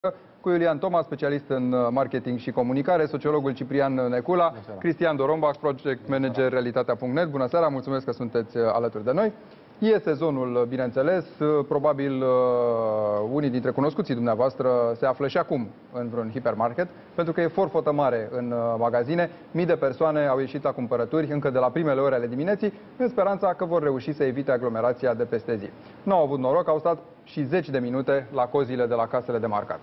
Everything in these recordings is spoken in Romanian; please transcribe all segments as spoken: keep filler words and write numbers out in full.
cu Iulian Toma, specialist în marketing și comunicare, sociologul Ciprian Necula, Cristian Dorombach, project manager realitatea punct net. Bună seara, mulțumesc că sunteți alături de noi. E sezonul, bineînțeles, probabil unii dintre cunoscuții dumneavoastră se află și acum în vreun hipermarket, pentru că e forfotă mare în magazine. Mii de persoane au ieșit la cumpărături încă de la primele ore ale dimineții, în speranța că vor reuși să evite aglomerația de peste zi. Nu au avut noroc, au stat și zeci de minute la cozile de la casele de marcat.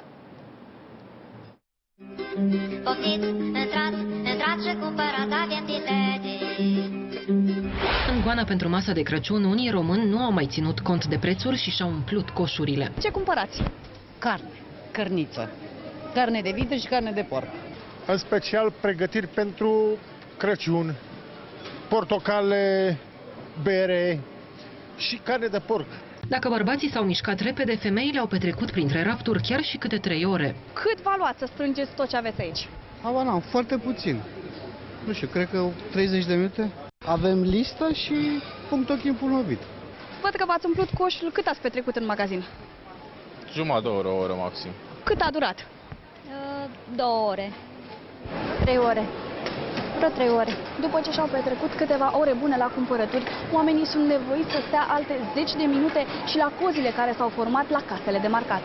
Poftiți, intrați, intrați și cumpărați, avem biletii. În goana pentru masa de Crăciun, unii români nu au mai ținut cont de prețuri și și-au umplut coșurile. Ce cumpărați? Carne, cărniță, carne de vită și carne de porc. În special pregătiri pentru Crăciun, portocale, bere și carne de porc. Dacă bărbații s-au mișcat repede, femeile au petrecut printre rafturi chiar și câte trei ore. Cât va lua să strângeți tot ce aveți aici? Aba, n-am, foarte puțin. Nu știu, cred că treizeci de minute. Avem listă și punct ochii împolnovit. Văd că v-ați umplut coșul. Cât ați petrecut în magazin? Jumătate de oră, o oră maxim. Cât a durat? Uh, două ore. Trei ore. Vreo trei ore. După ce și-au petrecut câteva ore bune la cumpărături, oamenii sunt nevoiți să stea alte zeci de minute și la cozile care s-au format la casele de marcat.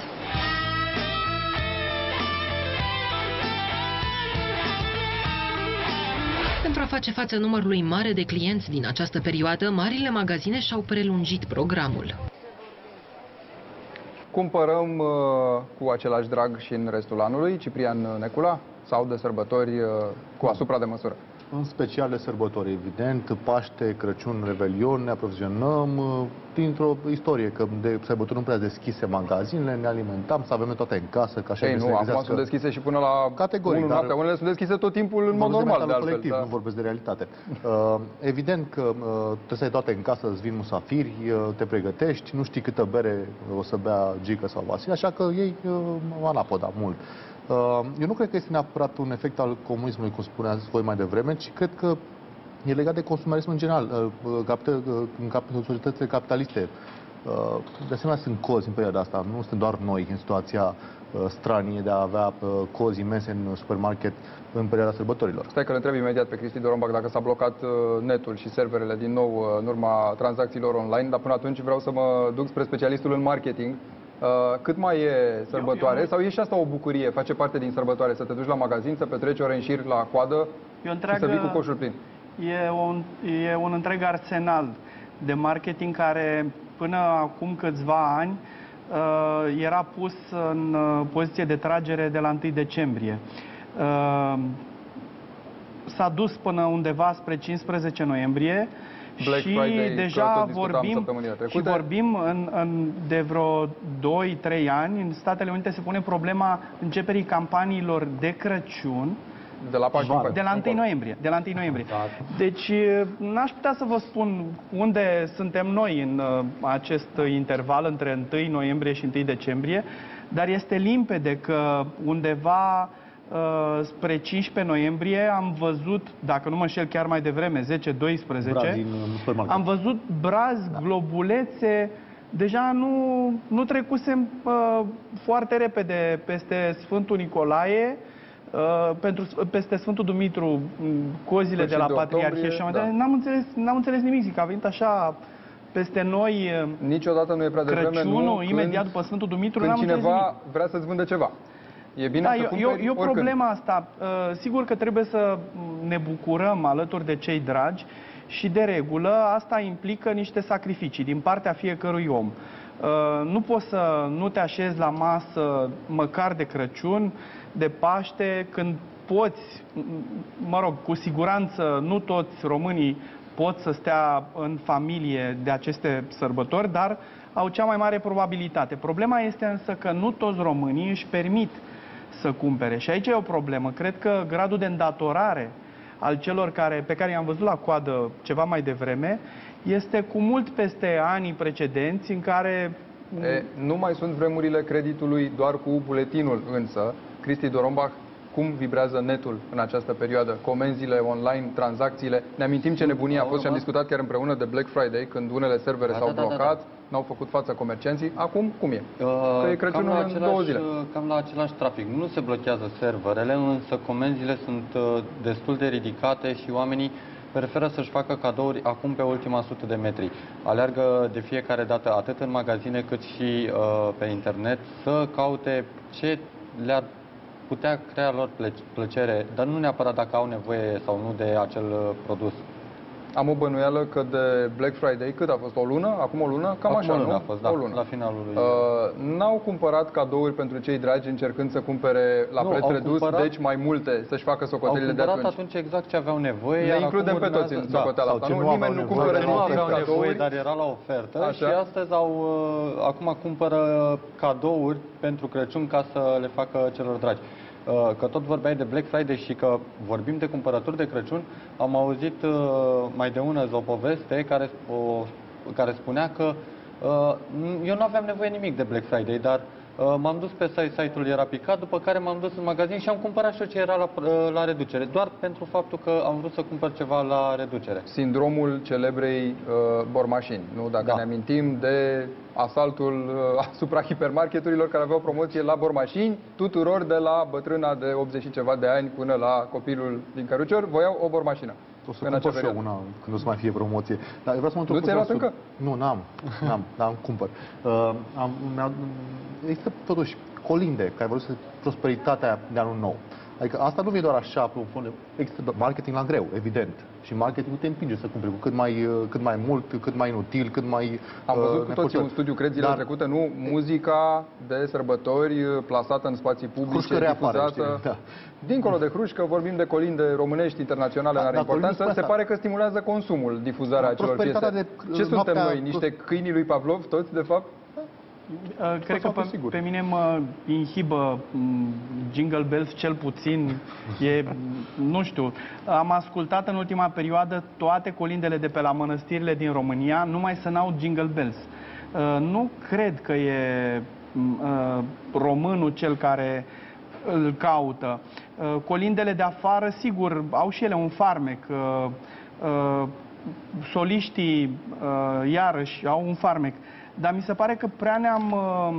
Pentru a face față numărului mare de clienți din această perioadă, marile magazine și-au prelungit programul. Cumpărăm uh, cu același drag și în restul anului, Ciprian Necula, sau de sărbători uh, cu asupra de măsură? În special de sărbători, evident, Paște, Crăciun, Revelion, ne aprovizionăm uh, dintr-o istorie, că de sărbători nu prea deschise magazinele, ne alimentam, să avem noi toate în casă, ca așa. Ei, nu, acum sunt deschise și până la categoric, unu noaptea, unele sunt deschise tot timpul în mod normal, de altfel. Colectiv, da? Nu vorbesc de realitate. Uh, evident că uh, trebuie să ai toate în casă, îți vin musafiri, uh, te pregătești, nu știi câtă bere o să bea Gică sau Vasile, așa că ei uh, anapoda mult. Eu nu cred că este neapărat un efect al comunismului, cum spuneați voi mai devreme, ci cred că e legat de consumerism în general, în societățile capitaliste. De asemenea, sunt cozi în perioada asta, nu suntem doar noi în situația stranie de a avea cozi imense în supermarket în perioada sărbătorilor. Stai că îl întreb imediat pe Cristi Dorombach dacă s-a blocat netul și serverele din nou în urma tranzacțiilor online, dar până atunci vreau să mă duc spre specialistul în marketing. Uh, cât mai e sărbătoare? Eu, eu... Sau e și asta o bucurie? Face parte din sărbătoare? Să te duci la magazin, să petreci ore în șir la coadă întreagă, și să vii cu coșul plin? E un, e un întreg arsenal de marketing care până acum câțiva ani uh, era pus în uh, poziție de tragere de la întâi decembrie. Uh, S-a dus până undeva spre cincisprezece noiembrie. Black și Friday, deja vorbim, și vorbim în, în, de vreo doi trei ani, în Statele Unite se pune problema începerii campaniilor de Crăciun de la, de la întâi noiembrie. De la întâi noiembrie. Deci n-aș putea să vă spun unde suntem noi în uh, acest interval între întâi noiembrie și întâi decembrie, dar este limpede că undeva spre cincisprezece noiembrie am văzut, dacă nu mă înșel chiar mai devreme, zece doisprezece, am văzut brazi, da, globulețe, deja nu, nu trecusem uh, foarte repede peste Sfântul Nicolae, uh, pentru, peste Sfântul Dumitru, cozile de la de Patriarhie și da. N-am înțeles, n-am înțeles nimic, zic, a venit așa peste noi. Niciodată nu e prea devreme, Crăciunul, nu, imediat când, după Sfântul Dumitru, când n-am înțeles nimic. cineva vrea să-ți vândă ceva. E bine da, să eu, eu, eu problema asta. Sigur că trebuie să ne bucurăm alături de cei dragi și de regulă asta implică niște sacrificii din partea fiecărui om. Nu poți să nu te așezi la masă măcar de Crăciun, de Paște, când poți, mă rog, cu siguranță nu toți românii pot să stea în familie de aceste sărbători, dar au cea mai mare probabilitate. Problema este însă că nu toți românii își permit să cumpere. Și aici e o problemă. Cred că gradul de îndatorare al celor care, pe care i-am văzut la coadă ceva mai devreme este cu mult peste anii precedenți în care... E, nu mai sunt vremurile creditului doar cu buletinul, însă, Cristi Dorombach, cum vibrează netul în această perioadă? Comenzile online, tranzacțiile. Ne amintim ce nebunie a fost și am discutat chiar împreună de Black Friday, când unele servere s-au blocat. n-au făcut față comercianții. Acum, cum e? Uh, Că e Crăciunul cam la în același, două zile. Cam la același trafic. Nu se blochează serverele, însă comenzile sunt uh, destul de ridicate și oamenii preferă să-și facă cadouri acum pe ultima sută de metri. Aleargă de fiecare dată, atât în magazine cât și uh, pe internet, să caute ce le-ar putea crea lor plăcere, dar nu neapărat dacă au nevoie sau nu de acel uh, produs. Am o bănuială că de Black Friday, cât a fost? O lună? Acum o lună? Cam Acum așa, o lună nu? a fost, da, o lună. la finalul lui. Uh, N-au cumpărat cadouri pentru cei dragi încercând să cumpere la Nu, preț au redus, cumpărat, deci mai multe, să-și facă socotelile au de cumpărat atunci. atunci exact ce aveau nevoie. Ne iar includem acum pe toți în urmează- socoteala da, asta. sau ce Nu, nu nimeni aveau nu nevoie, cumpără ce nu nimic aveau cadouri. nevoie, dar era la ofertă. Așa. Și astăzi au, uh, acum cumpără cadouri pentru Crăciun ca să le facă celor dragi. Uh, Că tot vorbeai de Black Friday și că vorbim de cumpărături de Crăciun, am auzit uh, mai de ună zi o poveste care, o, care spunea că uh, eu nu aveam nevoie nimic de Black Friday, dar uh, m-am dus pe site, site-ul era picat, după care m-am dus în magazin și am cumpărat și eu ce era la, uh, la reducere, doar pentru faptul că am vrut să cumpăr ceva la reducere. Sindromul celebrei uh, bormașini, nu? Dacă Da. ne amintim de asaltul uh, asupra hipermarketurilor care aveau promoție la bormașini, tuturor de la bătrâna de optzeci și ceva de ani până la copilul din cărucior, voiau o bormașină. O să În cumpăr acea și eu perioadă. una când o să mai fie promoție. Dar eu vreau să mă Nu ți-ai luat încă? Nu, n-am. N-am, dar am cumpăr. Uh, am, mi-a- există totuși colinde care vor să prosperitatea de anul nou. Adică asta nu vine doar așa, pe un fond. Există marketing la greu, evident. Și marketingul te împinge să cumperi cu cât mai, uh, cât mai mult, cât mai inutil, cât mai... Am văzut cu toții neforțat. un studiu, cred, zilele Dar- trecute, nu? Muzica de sărbători uh, plasată în spații publice, Hrușcă reapare, difuzată. știi, da. Dincolo de hrușcă, vorbim de colinde românești, internaționale, Da, în are dar vorbim importanță. Se despre asta. pare că stimulează consumul, difuzarea Da, acelor piese. prosperitatea de- Ce suntem noaptea- noi? Niște câini lui Pavlov, toți, de fapt? Uh, Cred că pe, pe mine mă inhibă m, Jingle Bells cel puțin. E, nu știu, am ascultat în ultima perioadă toate colindele de pe la mănăstirile din România, numai să n-aud Jingle Bells. Uh, Nu cred că e m, uh, românul cel care îl caută. Uh, Colindele de afară, sigur, au și ele un farmec. Uh, uh, Soliștii, uh, iarăși, au un farmec. Dar mi se pare că prea ne-am uh,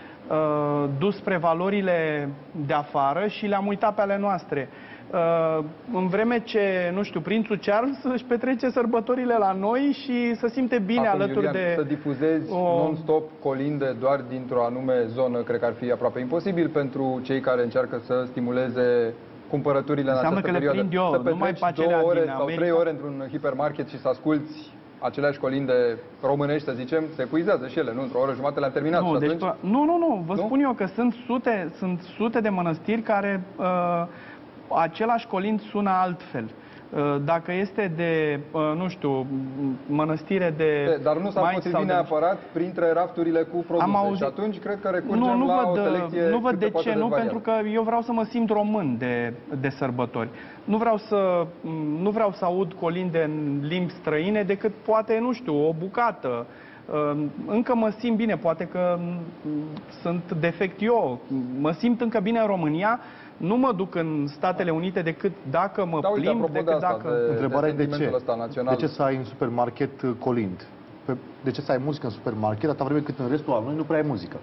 uh, dus spre valorile de afară și le-am uitat pe ale noastre. Uh, în vreme ce, nu știu, prințul Charles își petrece sărbătorile la noi și să simte bine Acum, alături Iulian, de... să difuzezi o- non-stop colinde doar dintr-o anume zonă, cred că ar fi aproape imposibil pentru cei care încearcă să stimuleze cumpărăturile în Înseamnă această că le perioadă. prind eu, să numai petreci pe acelea două ore din sau America. trei ore într-un hipermarket și să asculți aceleași colinde românești, să zicem, se epuizează și ele, nu? Într-o oră jumătate le-am terminat. Nu, și deci, atunci... nu, nu, nu, vă Nu? spun eu că sunt sute, sunt sute de mănăstiri care uh, același colind sună altfel. Uh, Dacă este de, uh, nu știu, mănăstire de... E, Dar nu s-ar Maici potrivi sau de- neapărat printre rafturile cu produse. Am auzit- Și atunci cred că recurgem Nu, nu la văd, o selecție nu văd cât de se poate ce, nu, variată. pentru că eu vreau să mă simt român de, de sărbători. Nu vreau să nu vreau să aud colinde în limbi străine decât poate, nu știu, o bucată. Uh, Încă mă simt bine, poate că mm, sunt defect eu. Mă simt încă bine în România. Nu mă duc în Statele Unite decât dacă mă Da, uite, plimb, apropo de decât asta, dacă... de- Întrebarea e de ce? sentimentul ăsta național. De ce să ai în supermarket uh, colind? Pe- De ce să ai muzică în supermarket atâta vreme cât în restul anului nu prea ai muzică?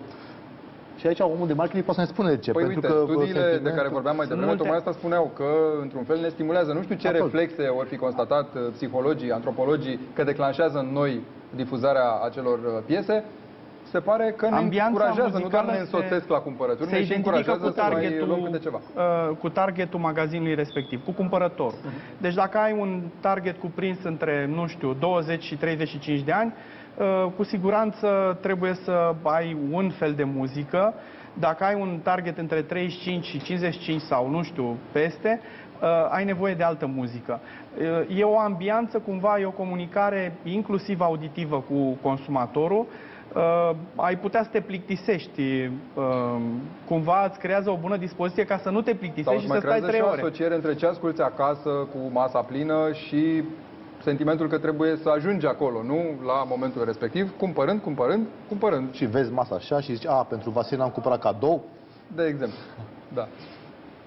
Și aici omul de marketing poate să ne spune de ce. Păi pentru uite, că studiile de sentimentul- care vorbeam mai devreme, multe- tocmai asta spuneau, că într-un fel ne stimulează. Nu știu ce Absolut. reflexe ori fi constatat uh, psihologii, antropologii, că declanșează în noi difuzarea acelor uh, piese. Se pare că ne Ambianța încurajează, nu doar muzicală ne însoțesc se- la cumpărături, se ne și identifică încurajează cu să mai targetul, luăm câte ceva. uh, cu targetul magazinului respectiv, cu cumpărătorul. Deci dacă ai un target cuprins între, nu știu, douăzeci și treizeci și cinci de ani, uh, cu siguranță trebuie să ai un fel de muzică. Dacă ai un target între treizeci și cinci și cincizeci și cinci sau, nu știu, peste, uh, ai nevoie de altă muzică. Uh, e o ambianță, cumva, e o comunicare inclusiv auditivă cu consumatorul. Uh, ai putea să te plictisești, uh, cumva îți creează o bună dispoziție ca să nu te Sau plictisești îți și mai să stai creează trei și o ore. asociere între ce asculți acasă cu masa plină și sentimentul că trebuie să ajungi acolo, nu? La momentul respectiv, cumpărând, cumpărând, cumpărând. Și vezi masa așa și zici, a, pentru Vasile am cumpărat cadou. De exemplu. Da.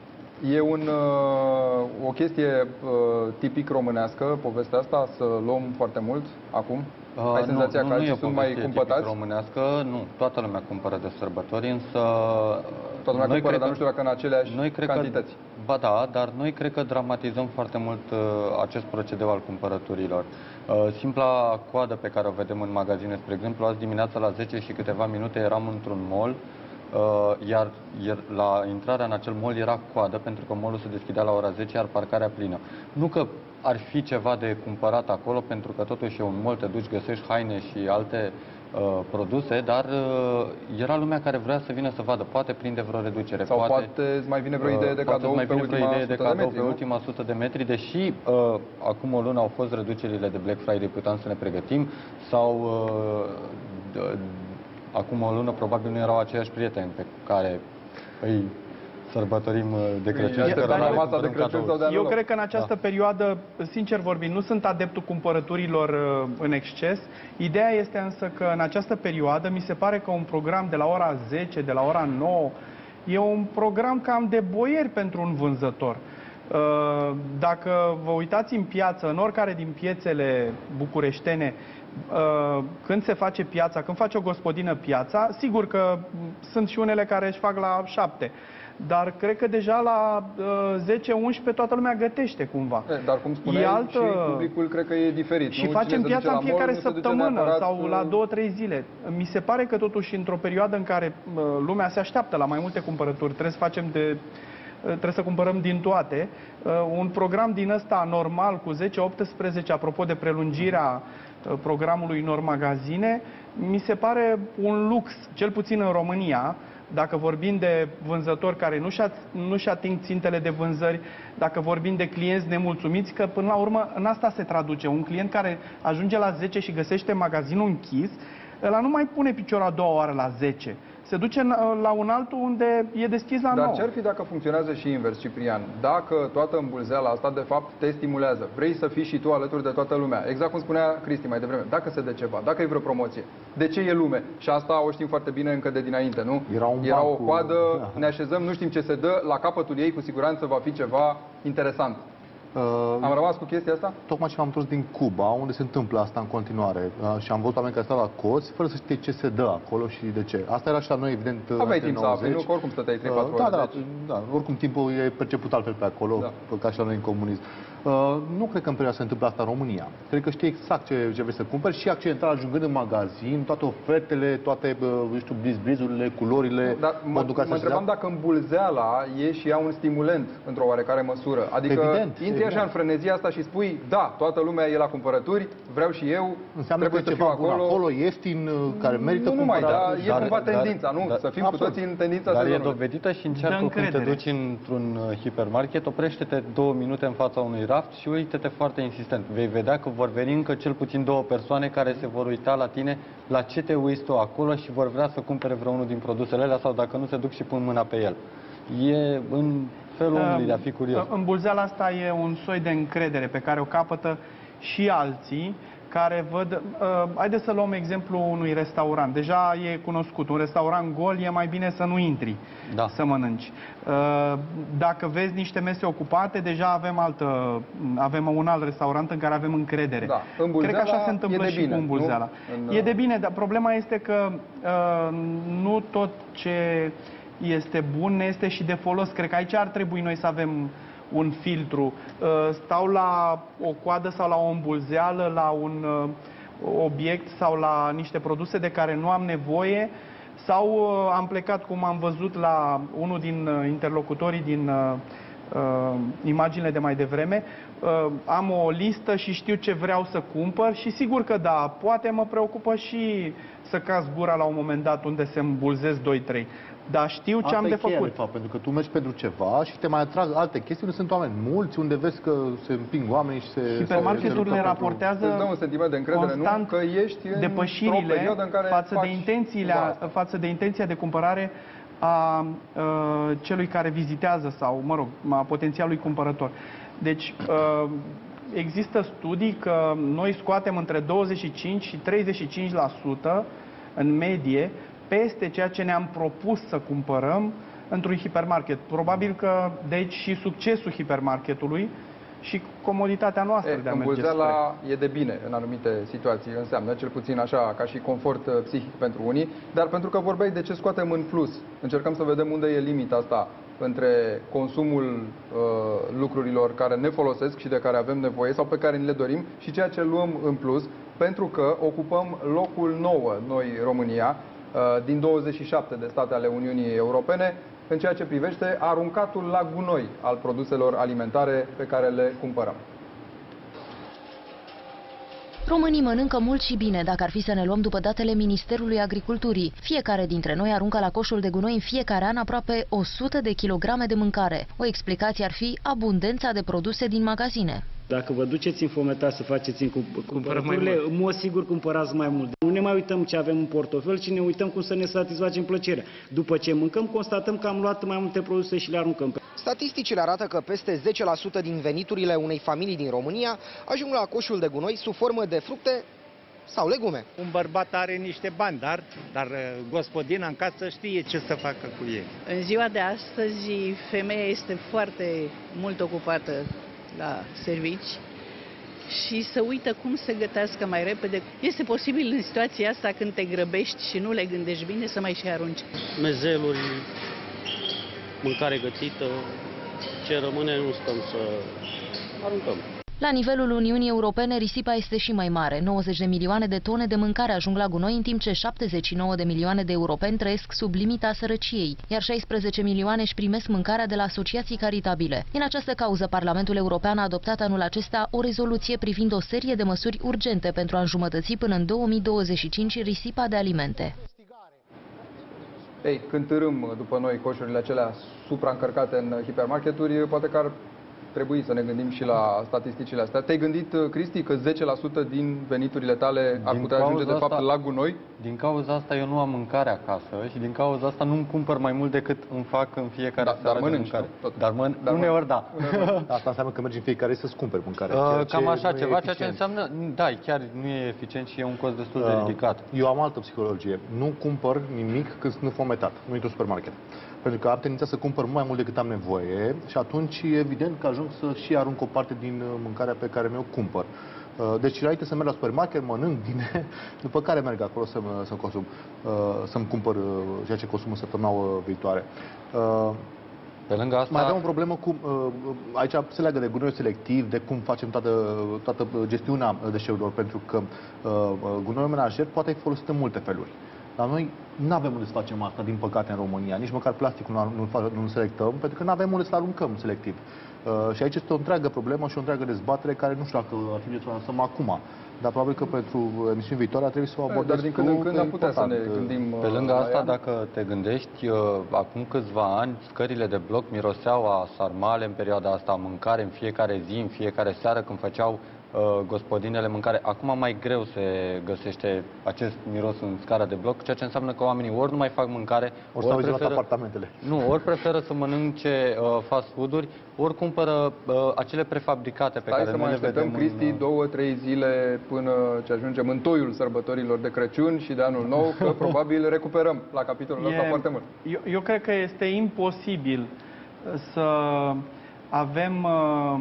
E un, uh, o chestie uh, tipic românească, povestea asta, să luăm foarte mult acum? Uh, Ai senzația nu, că nu, alții nu sunt mai cumpătați? românească, nu. Toată lumea cumpără de sărbători, însă... Toată lumea cumpără, dar nu știu dacă în aceleași noi cred cantități. Că, ba da, dar noi cred că dramatizăm foarte mult uh, acest procedeu al cumpărăturilor. Uh, simpla coadă pe care o vedem în magazine, spre exemplu, azi dimineața la zece și câteva minute eram într-un mall, Uh, iar, iar la intrarea în acel mall era coadă, pentru că mallul se deschidea la ora zece, iar parcarea plină. Nu că ar fi ceva de cumpărat acolo, pentru că totuși e un mall, te duci, găsești haine și alte uh, produse, dar uh, era lumea care vrea să vină să vadă, poate prinde vreo reducere. Sau poate, poate îți mai vine vreo idee de uh, cadou mai pe vine vreo ultima idee de sută de cadou metri, pe nu? ultima sută de metri, deși uh, acum o lună au fost reducerile de Black Friday, puteam să ne pregătim, sau uh, acum o lună probabil nu erau aceiași prieteni pe care îi sărbătorim de Crăciun. Este pe masa de Crăciun sau de Eu cred că în această da. perioadă, sincer vorbind, nu sunt adeptul cumpărăturilor în exces. Ideea este însă că în această perioadă mi se pare că un program de la ora zece, de la ora nouă, e un program cam de boieri pentru un vânzător. Dacă vă uitați în piață, în oricare din piețele bucureștene, când se face piața, când face o gospodină piața, sigur că sunt și unele care își fac la șapte. Dar cred că deja la zece unsprezece toată lumea gătește cumva. Dar cum spuneai, altă... și publicul cred că e diferit. Și nu? facem Cine piața în fiecare mall, săptămână sau la două, trei zile. Mi se pare că totuși într-o perioadă în care lumea se așteaptă la mai multe cumpărături, trebuie să facem de... trebuie să cumpărăm din toate. Un program din ăsta normal cu zece optsprezece, apropo de prelungirea programului Nord Magazine, mi se pare un lux, cel puțin în România, dacă vorbim de vânzători care nu-și ating țintele de vânzări, dacă vorbim de clienți nemulțumiți, că până la urmă în asta se traduce. Un client care ajunge la zece și găsește magazinul închis, ăla nu mai pune piciorul a doua oară la zece. Se duce la un altul unde e deschis la nouă. Dar ce-ar fi dacă funcționează și invers, Ciprian? Dacă toată îmbulzeala asta, de fapt, te stimulează. Vrei să fii și tu alături de toată lumea. Exact cum spunea Cristi mai devreme. Dacă se dă ceva, dacă e vreo promoție, de ce e lume? Și asta o știm foarte bine încă de dinainte, nu? Era, un Era o cu... coadă, ne așezăm, nu știm ce se dă, la capătul ei cu siguranță va fi ceva interesant. Uh, am rămas cu chestia asta? Tocmai ce m-am întors din Cuba, unde se întâmplă asta în continuare. Uh, și am văzut oameni care stau la coți, fără să știe ce se dă acolo și de ce. Asta era și la noi, evident, aveai timp să afli, nu? Că oricum stăteai trei patru uh, ore. Da, da, deci... da, oricum timpul e perceput altfel pe acolo, da. Ca și la noi în comunism. Uh, nu cred că în perioada se întâmplă asta în România. Cred că știi exact ce, ce vrei să cumperi și accidental ajungând în magazin, toate ofertele, toate, nu știu, blizblizurile, culorile. Dar mă, mă întrebam dacă îmbulzeala e și ea un stimulent într-o oarecare măsură. Adică evident, intri așa în frenezia asta și spui, da, toată lumea e la cumpărături, vreau și eu, înseamnă trebuie că să ceva fiu acolo. acolo ieftin, care merită nu numai, cumpărat. dar e dar, cumva dar, tendința, nu? Dar, să fim absolut. cu toții în tendința Dar sezonului. e dovedită și încearcă când te duci într-un hipermarket, oprește-te două minute în fața unui raft și uite-te foarte insistent. Vei vedea că vor veni încă cel puțin două persoane care se vor uita la tine, la ce te uiți tu acolo și vor vrea să cumpere vreunul din produsele alea sau dacă nu se duc și pun mâna pe el. E în felul omului de a fi curios. Îmbulzeala asta e un soi de încredere pe care o capătă și alții care văd... Uh, haideți să luăm exemplu unui restaurant. Deja e cunoscut. Un restaurant gol e mai bine să nu intri da. să mănânci. Uh, dacă vezi niște mese ocupate, deja avem, altă, avem un alt restaurant în care avem încredere. Da. Cred că așa se întâmplă și bine, cu îmbulzeala. În... E de bine, dar problema este că uh, nu tot ce este bun ne este și de folos. Cred că aici ar trebui noi să avem un filtru. Stau la o coadă sau la o îmbulzeală, la un obiect sau la niște produse de care nu am nevoie, sau am plecat, cum am văzut la unul din interlocutorii din uh, imaginile de mai devreme, uh, am o listă și știu ce vreau să cumpăr și sigur că da, poate mă preocupă și să caz gura la un moment dat unde se îmbulzesc doi trei. Dar știu ce asta am de cheia, făcut. De fapt, pentru că tu mergi pentru ceva și te mai atrag alte chestii, unde sunt oameni mulți, unde vezi că se împing oameni și se... Hipermarketurile raportează îți dă un sentiment de încredere, constant nu? Că ești depășirile în care față de, intențiile, față de intenția de cumpărare a, a celui care vizitează sau, mă rog, a potențialului cumpărător. Deci, a, există studii că noi scoatem între douăzeci și cinci și treizeci și cinci la sută în medie peste ceea ce ne-am propus să cumpărăm într-un hipermarket. Probabil că de aici și succesul hipermarketului și comoditatea noastră e, de a merge îmbulzeala e de bine în anumite situații, înseamnă cel puțin așa, ca și confort psihic pentru unii, dar pentru că vorbeai de ce scoatem în plus, încercăm să vedem unde e limita asta între consumul uh, lucrurilor care ne folosesc și de care avem nevoie sau pe care ni le dorim și ceea ce luăm în plus, pentru că ocupăm locul nouă, noi România, uh, din douăzeci și șapte de state ale Uniunii Europene, în ceea ce privește aruncatul la gunoi al produselor alimentare pe care le cumpărăm. Românii mănâncă mult și bine, dacă ar fi să ne luăm după datele Ministerului Agriculturii. Fiecare dintre noi aruncă la coșul de gunoi în fiecare an aproape o sută de kilograme de mâncare. O explicație ar fi abundența de produse din magazine. Dacă vă duceți în fometat să faceți în cumpărăturile, în mod sigur cumpărați mai mult. Nu ne mai uităm ce avem în portofel, ci ne uităm cum să ne satisfacem plăcerea. După ce mâncăm, constatăm că am luat mai multe produse și le aruncăm. Statisticile arată că peste zece la sută din veniturile unei familii din România ajung la coșul de gunoi sub formă de fructe sau legume. Un bărbat are niște bani, dar, dar gospodina în casă știe ce să facă cu ei. În ziua de astăzi, femeia este foarte mult ocupată la servici și să uită cum să gătească mai repede. Este posibil în situația asta, când te grăbești și nu le gândești bine, să mai și arunci. Mezeluri, mâncare gătită, ce rămâne nu stăm să aruncăm. La nivelul Uniunii Europene, risipa este și mai mare. nouăzeci de milioane de tone de mâncare ajung la gunoi, în timp ce șaptezeci și nouă de milioane de europeni trăiesc sub limita sărăciei, iar șaisprezece milioane își primesc mâncarea de la asociații caritabile. Din această cauză, Parlamentul European a adoptat anul acesta o rezoluție privind o serie de măsuri urgente pentru a înjumătăți până în două mii douăzeci și cinci risipa de alimente. Ei, când târâm după noi coșurile acelea supraîncărcate în hipermarketuri, poate că ar trebui să ne gândim și la statisticile astea. Te-ai gândit, Cristi, că zece la sută din veniturile tale ar putea ajunge, de fapt, asta, la gunoi? Din cauza asta eu nu am mâncare acasă și din cauza asta nu-mi cumpăr mai mult decât îmi fac în fiecare da, seară dar mănânci, de mâncare. Tot. Dar mănânci, uneori da. Asta înseamnă că mergi în fiecare să-ți cumperi mâncare. Uh, cam așa ceva, ceea ce înseamnă, da, chiar nu e eficient și e un cost destul de uh, ridicat. Eu am altă psihologie. Nu cumpăr nimic când sunt fometat, nu intru în supermarket. Pentru că am tendința să cumpăr mai mult decât am nevoie și atunci evident că ajung să și arunc o parte din mâncarea pe care mi-o cumpăr. Deci înainte să merg la supermarket, mănânc bine, după care merg acolo să, să consum, să-mi cumpăr ceea ce consum în săptămâna viitoare. Pe lângă asta... Mai avem o problemă cu, aici se leagă de gunoiul selectiv, de cum facem toată, toată gestiunea deșeurilor, pentru că gunoiul menajer poate fi folosit în multe feluri. Dar noi nu avem unde să facem asta, din păcate, în România. Nici măcar plasticul nu-l nu selectăm, pentru că nu avem unde să-l aruncăm selectiv. Uh, și aici este o întreagă problemă și o întreagă dezbatere care nu știu dacă ar trebui să o lansăm acum. Dar probabil că pentru emisiuni viitoare ar trebui să o abordăm. Dar din când în când am putea să ne gândim. Pe lângă asta, dacă te gândești, acum câțiva ani, scările de bloc miroseau a sarmale în perioada asta, mâncare în fiecare zi, în fiecare seară, când făceau gospodinele mâncare. Acum mai greu se găsește acest miros în scara de bloc, ceea ce înseamnă că oamenii ori nu mai fac mâncare, ori, ori preferă apartamentele. Nu, ori preferă să mănânce uh, fast food-uri, ori cumpără uh, acele prefabricate pe Stai care noi le vedem. Stai să mai așteptăm, Cristi, două, trei zile până ce ajungem în toiul sărbătorilor de Crăciun și de Anul Nou, că probabil recuperăm la capitolul ăsta foarte mult. Eu, eu cred că este imposibil să avem uh,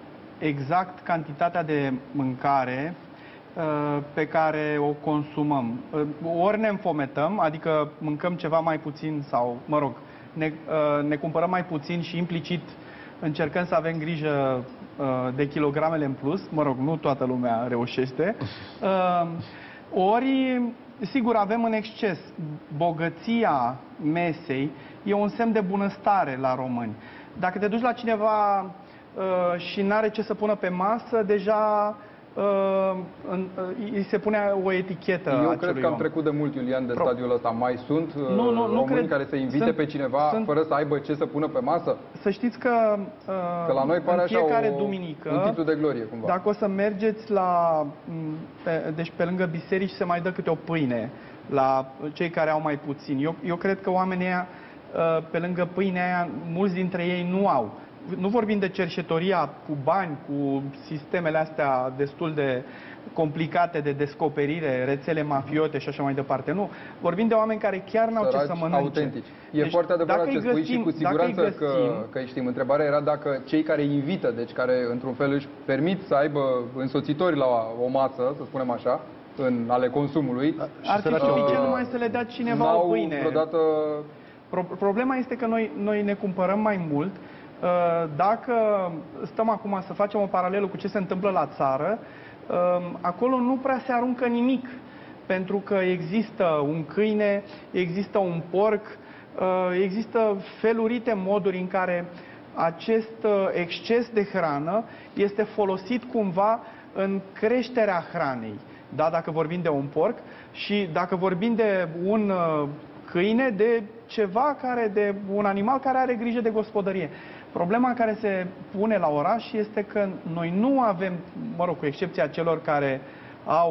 exact cantitatea de mâncare uh, pe care o consumăm. Uh, ori ne înfometăm, adică mâncăm ceva mai puțin sau, mă rog, ne, uh, ne cumpărăm mai puțin și implicit încercăm să avem grijă uh, de kilogramele în plus. Mă rog, nu toată lumea reușește. Uh, ori, sigur, avem în exces. Bogăția mesei e un semn de bunăstare la români. Dacă te duci la cineva Uh, și n-are ce să pună pe masă, deja uh, în, uh, îi se pune o etichetă. Eu cred că am om. trecut de mult, Iulian, de Pro... stadiul ăsta. Mai sunt uh, nu, nu, români cred... care să invite sunt, pe cineva sunt... fără să aibă ce să pună pe masă? Să știți că, uh, că la noi pare în fiecare așa o, duminică, un titlu de glorie, cumva. Dacă o să mergeți la, pe, deci pe lângă biserici se mai dă câte o pâine la cei care au mai puțin. Eu, eu cred că oamenii aia, uh, pe lângă pâinea aia, mulți dintre ei nu au. nu vorbim de cerșetoria cu bani, cu sistemele astea destul de complicate de descoperire, rețele mafiote și așa mai departe. Nu. Vorbim de oameni care chiar n-au ce să mănânce. Autentici. E deci, foarte adevărat ce spui găsim, și cu siguranță găsim, că, că știm. Întrebarea era dacă cei care invită, deci care într-un fel își permit să aibă însoțitori la o masă, să spunem așa, în ale consumului. Ar fi suficient numai să le dea cineva o pâine. Vreodată... Pro problema este că noi, noi ne cumpărăm mai mult. Dacă stăm acum să facem o paralelă cu ce se întâmplă la țară, acolo nu prea se aruncă nimic, pentru că există un câine, există un porc, există felurite moduri în care acest exces de hrană este folosit cumva în creșterea hranei. Da, dacă vorbim de un porc și dacă vorbim de un câine, de ceva care, de un animal care are grijă de gospodărie. Problema care se pune la oraș este că noi nu avem, mă rog, cu excepția celor care au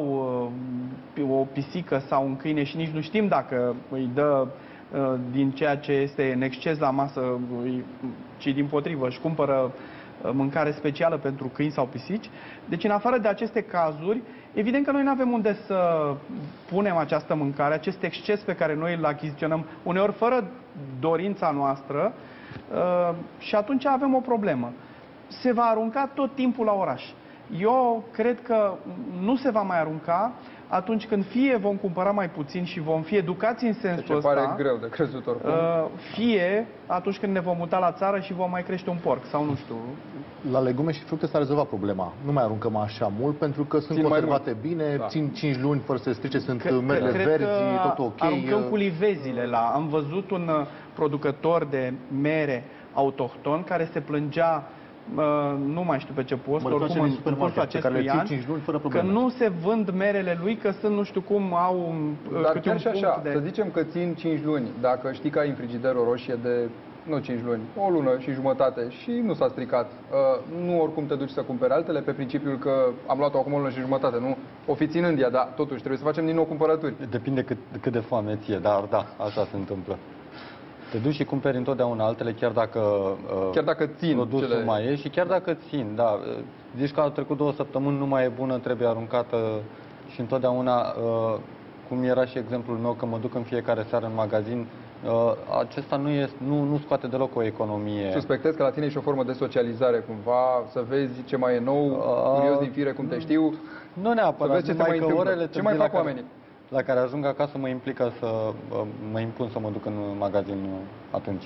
uh, o pisică sau un câine și nici nu știm dacă îi dă uh, din ceea ce este în exces la masă, îi, ci dimpotrivă își cumpără uh, mâncare specială pentru câini sau pisici. Deci, în afară de aceste cazuri, evident că noi nu avem unde să punem această mâncare, acest exces pe care noi îl achiziționăm, uneori fără dorința noastră, Uh, și atunci avem o problemă. Se va arunca tot timpul la oraș. Eu cred că nu se va mai arunca atunci când fie vom cumpăra mai puțin și vom fi educați în sensul ăsta, pare greu de crezut oricum. Uh, fie atunci când ne vom muta la țară și vom mai crește un porc sau nu știu. La legume și fructe s-a rezolvat problema. Nu mai aruncăm așa mult pentru că sunt țin conservate bine, da. țin cinci luni fără să se strice, sunt cred, merele cred verzi, tot ok. Aruncăm cu livezile la... Am văzut un producător de mere autohton care se plângea, uh, nu mai știu pe ce post, mă oricum în, în postul acestui an, că nu se vând merele lui, că sunt nu știu cum, au un, dar chiar și așa, de... să zicem că țin cinci luni, dacă știi că ai în frigider o roșie de, nu cinci luni, o lună și jumătate și nu s-a stricat, uh, nu oricum te duci să cumperi altele pe principiul că am luat-o acum o lună și jumătate, nu o fi ținând ea, dar totuși trebuie să facem din nou cumpărături. Depinde cât, cât de foame ție, dar da, așa se întâmplă. Te duci și cumperi întotdeauna altele, chiar dacă, chiar dacă țin produsul cele... mai e și chiar dacă țin, da. Zici că au trecut două săptămâni, nu mai e bună, trebuie aruncată și întotdeauna, cum era și exemplul meu, că mă duc în fiecare seară în magazin, acesta nu, e, nu, nu scoate deloc o economie. Suspectez că la tine e și o formă de socializare, cumva, să vezi ce mai e nou, curios din fire, cum te știu. Nu neapărat, să vezi ce se mai întâmplă. Orele ce mai fac oamenii? La care ajung acasă mă implică să mă impun să mă duc în magazin atunci.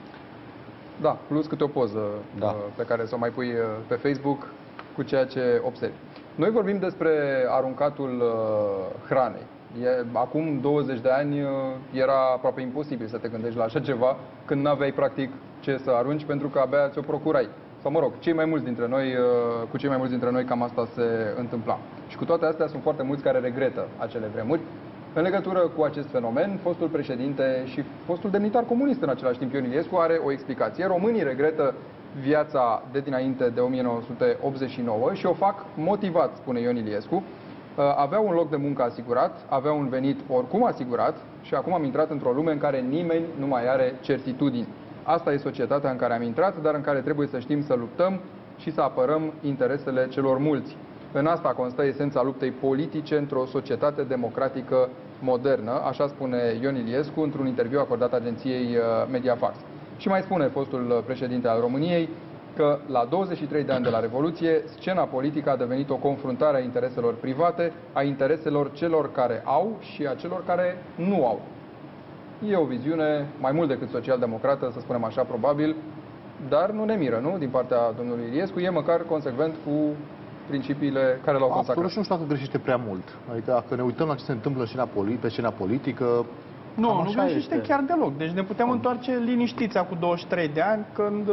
Da, plus câte o poză da. pe care să o mai pui pe Facebook cu ceea ce observi. Noi vorbim despre aruncatul hranei. E, acum douăzeci de ani era aproape imposibil să te gândești la așa ceva când n-aveai practic ce să arunci pentru că abia ți-o procurai. Sau mă rog, cei mai mulți dintre noi, cu cei mai mulți dintre noi cam asta se întâmpla. Și cu toate astea sunt foarte mulți care regretă acele vremuri. În legătură cu acest fenomen, fostul președinte și fostul demnitar comunist în același timp, Ion Iliescu, are o explicație. Românii regretă viața de dinainte de o mie nouă sute optzeci și nouă și o fac motivat, spune Ion Iliescu. Aveau un loc de muncă asigurat, aveau un venit oricum asigurat și acum am intrat într-o lume în care nimeni nu mai are certitudini. Asta e societatea în care am intrat, dar în care trebuie să știm să luptăm și să apărăm interesele celor mulți. În asta constă esența luptei politice într-o societate democratică modernă, așa spune Ion Iliescu într-un interviu acordat agenției Mediafax. Și mai spune fostul președinte al României că la douăzeci și trei de ani de la Revoluție, scena politică a devenit o confruntare a intereselor private, a intereselor celor care au și a celor care nu au. E o viziune mai mult decât social-democrată, să spunem așa, probabil, dar nu ne miră, nu? Din partea domnului Iliescu, e măcar consecvent cu principiile care l-au consacrat. Absolut, și nu știu dacă greșește prea mult. Adică dacă ne uităm la ce se întâmplă în scena politi- pe scena politică, nu, nu greșește chiar deloc. Deci ne putem întoarce liniștiți cu douăzeci și trei de ani, când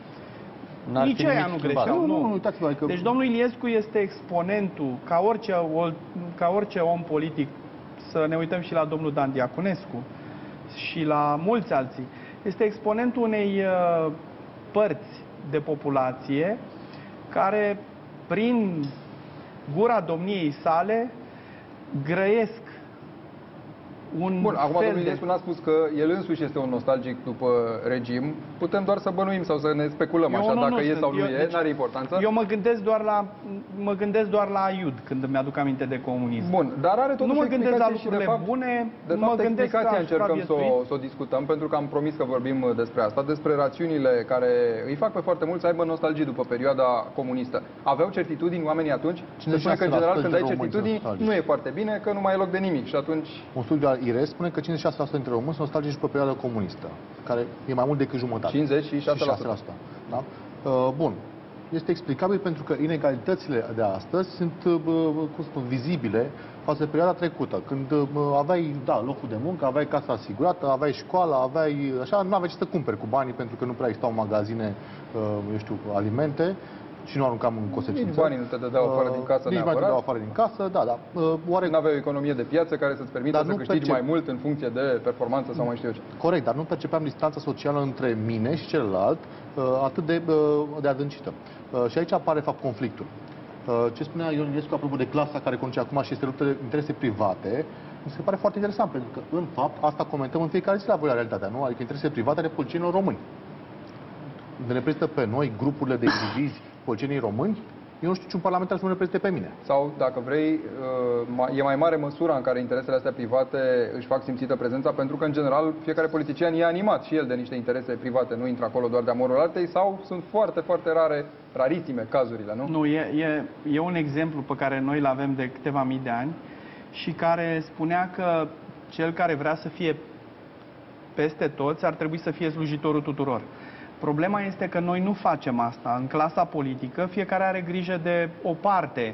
nici aia nu greșeau. Nu, nu, uitați-vă, adică... Deci domnul Iliescu este exponentul, ca orice, ca orice om politic, să ne uităm și la domnul Dan Diaconescu și la mulți alții, este exponentul unei uh, părți de populație care, prin gura domniei sale, grăiesc un Bun, acum fel domnul Iliescu de... n-a spus că el însuși este un nostalgic după regim, putem doar să bănuim sau să ne speculăm Eu așa, nu, dacă nu e sunt. sau nu Eu- e, deci, n-are importanță. Eu mă gândesc doar la mă gândesc doar la Aiud când îmi aduc aminte de comunism. Bun, dar are totuși Nu mă gândesc la explicații și, de lucrurile fapt, bune, de mă fapt, gândesc explicația că încercăm să o, supraviețui. să o discutăm, pentru că am promis că vorbim despre asta, despre rațiunile care îi fac pe foarte mulți să aibă nostalgie după perioada comunistă. Aveau certitudini oamenii atunci? Se spune că, în general, când ai certitudini, nu e foarte bine, că nu mai e loc de nimic și atunci... Un studiu al I R E S spune că cincizeci și șase la sută dintre români sunt nostalgici după perioada comunistă, care e mai mult decât jumătate. cincizeci și șase la sută. Da? Uh, Bun. Este explicabil pentru că inegalitățile de astăzi sunt, uh, cum spun, vizibile față de perioada trecută, când uh, aveai, da, locul de muncă, aveai casa asigurată, aveai școală, aveai, așa, nu aveai ce să cumperi cu banii pentru că nu prea existau magazine, uh, eu știu, alimente. Și nu aruncam în consecință. Nici banii nu te dădeau afară din casă Nici neapărat. banii te dădeau afară din casă, da, da. Oare... Nu aveai o economie de piață care să-ți permită Dar să nu câștigi percep... mai mult în funcție de performanță sau mai știu eu ce. Corect, dar nu percepeam distanța socială între mine și celălalt atât de, de adâncită. Și aici apare, fapt, conflictul. Ce spunea Ion Iliescu apropo de clasa care conduce acum și este luptă de interese private, mi se pare foarte interesant, pentru că, în fapt, asta comentăm în fiecare zi la voi la realitatea, nu? Adică interese private ale politicienilor români. Ne reprezintă pe noi grupurile de indivizi politicienii români. Eu nu știu ce un parlamentar să nu reprezinte pe mine. Sau, dacă vrei, e mai mare măsura în care interesele astea private își fac simțită prezența, pentru că, în general, fiecare politician e animat și el de niște interese private, nu intră acolo doar de amorul altei, sau sunt foarte, foarte rare, rarisime cazurile, nu? Nu, e, e, e un exemplu pe care noi îl avem de câteva mii de ani și care spunea că cel care vrea să fie peste toți ar trebui să fie slujitorul tuturor. Problema este că noi nu facem asta. În clasa politică, fiecare are grijă de o parte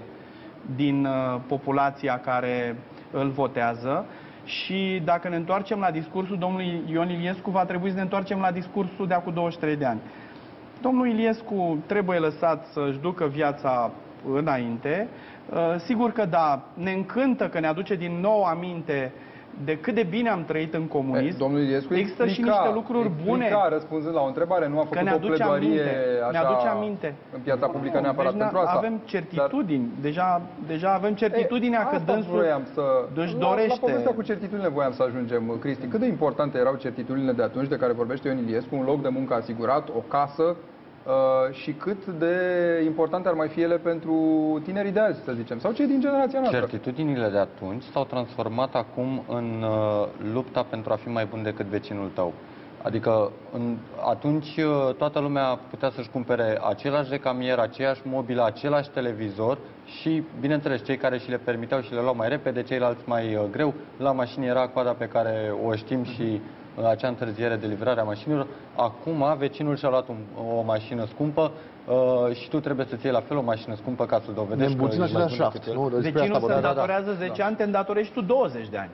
din uh, populația care îl votează și dacă ne întoarcem la discursul domnului Ion Iliescu, va trebui să ne întoarcem la discursul de acum douăzeci și trei de ani. Domnul Iliescu trebuie lăsat să-și ducă viața înainte. Uh, sigur că da, ne încântă că ne aduce din nou aminte de cât de bine am trăit în comunism. E, domnul Iliescu există explica, și niște lucruri bune. Răspunzând la o întrebare, nu a făcut că ne o aduce pledoarie aminte, așa ne aduce aminte. în piața publică nu, neapărat deci pentru asta. avem certitudini, Dar... deja, deja avem certitudinea e, că dânsul să... își la, dorește. La povestea cu certitudinile voiam să ajungem, Cristi. Cât de importante erau certitudinile de atunci de care vorbește Ion Iliescu, un loc de muncă asigurat, o casă, Uh, și cât de importante ar mai fi ele pentru tinerii de azi, să zicem, sau cei din generația noastră? Certitudinile de atunci s-au transformat acum în uh, lupta pentru a fi mai bun decât vecinul tău. Adică în, atunci uh, toată lumea putea să-și cumpere același recamier, aceeași mobilă, același televizor și, bineînțeles, cei care și le permiteau și le luau mai repede, ceilalți mai uh, greu. La mașini era coada pe care o știm și acea întârziere de livrare a mașinilor. Acum, vecinul și-a luat un, o mașină scumpă uh, și tu trebuie să-ți iei la fel o mașină scumpă ca să dovedești că ești mai bun decât el. Vecinul se îndatorează zece ani, te îndatorești tu douăzeci de ani.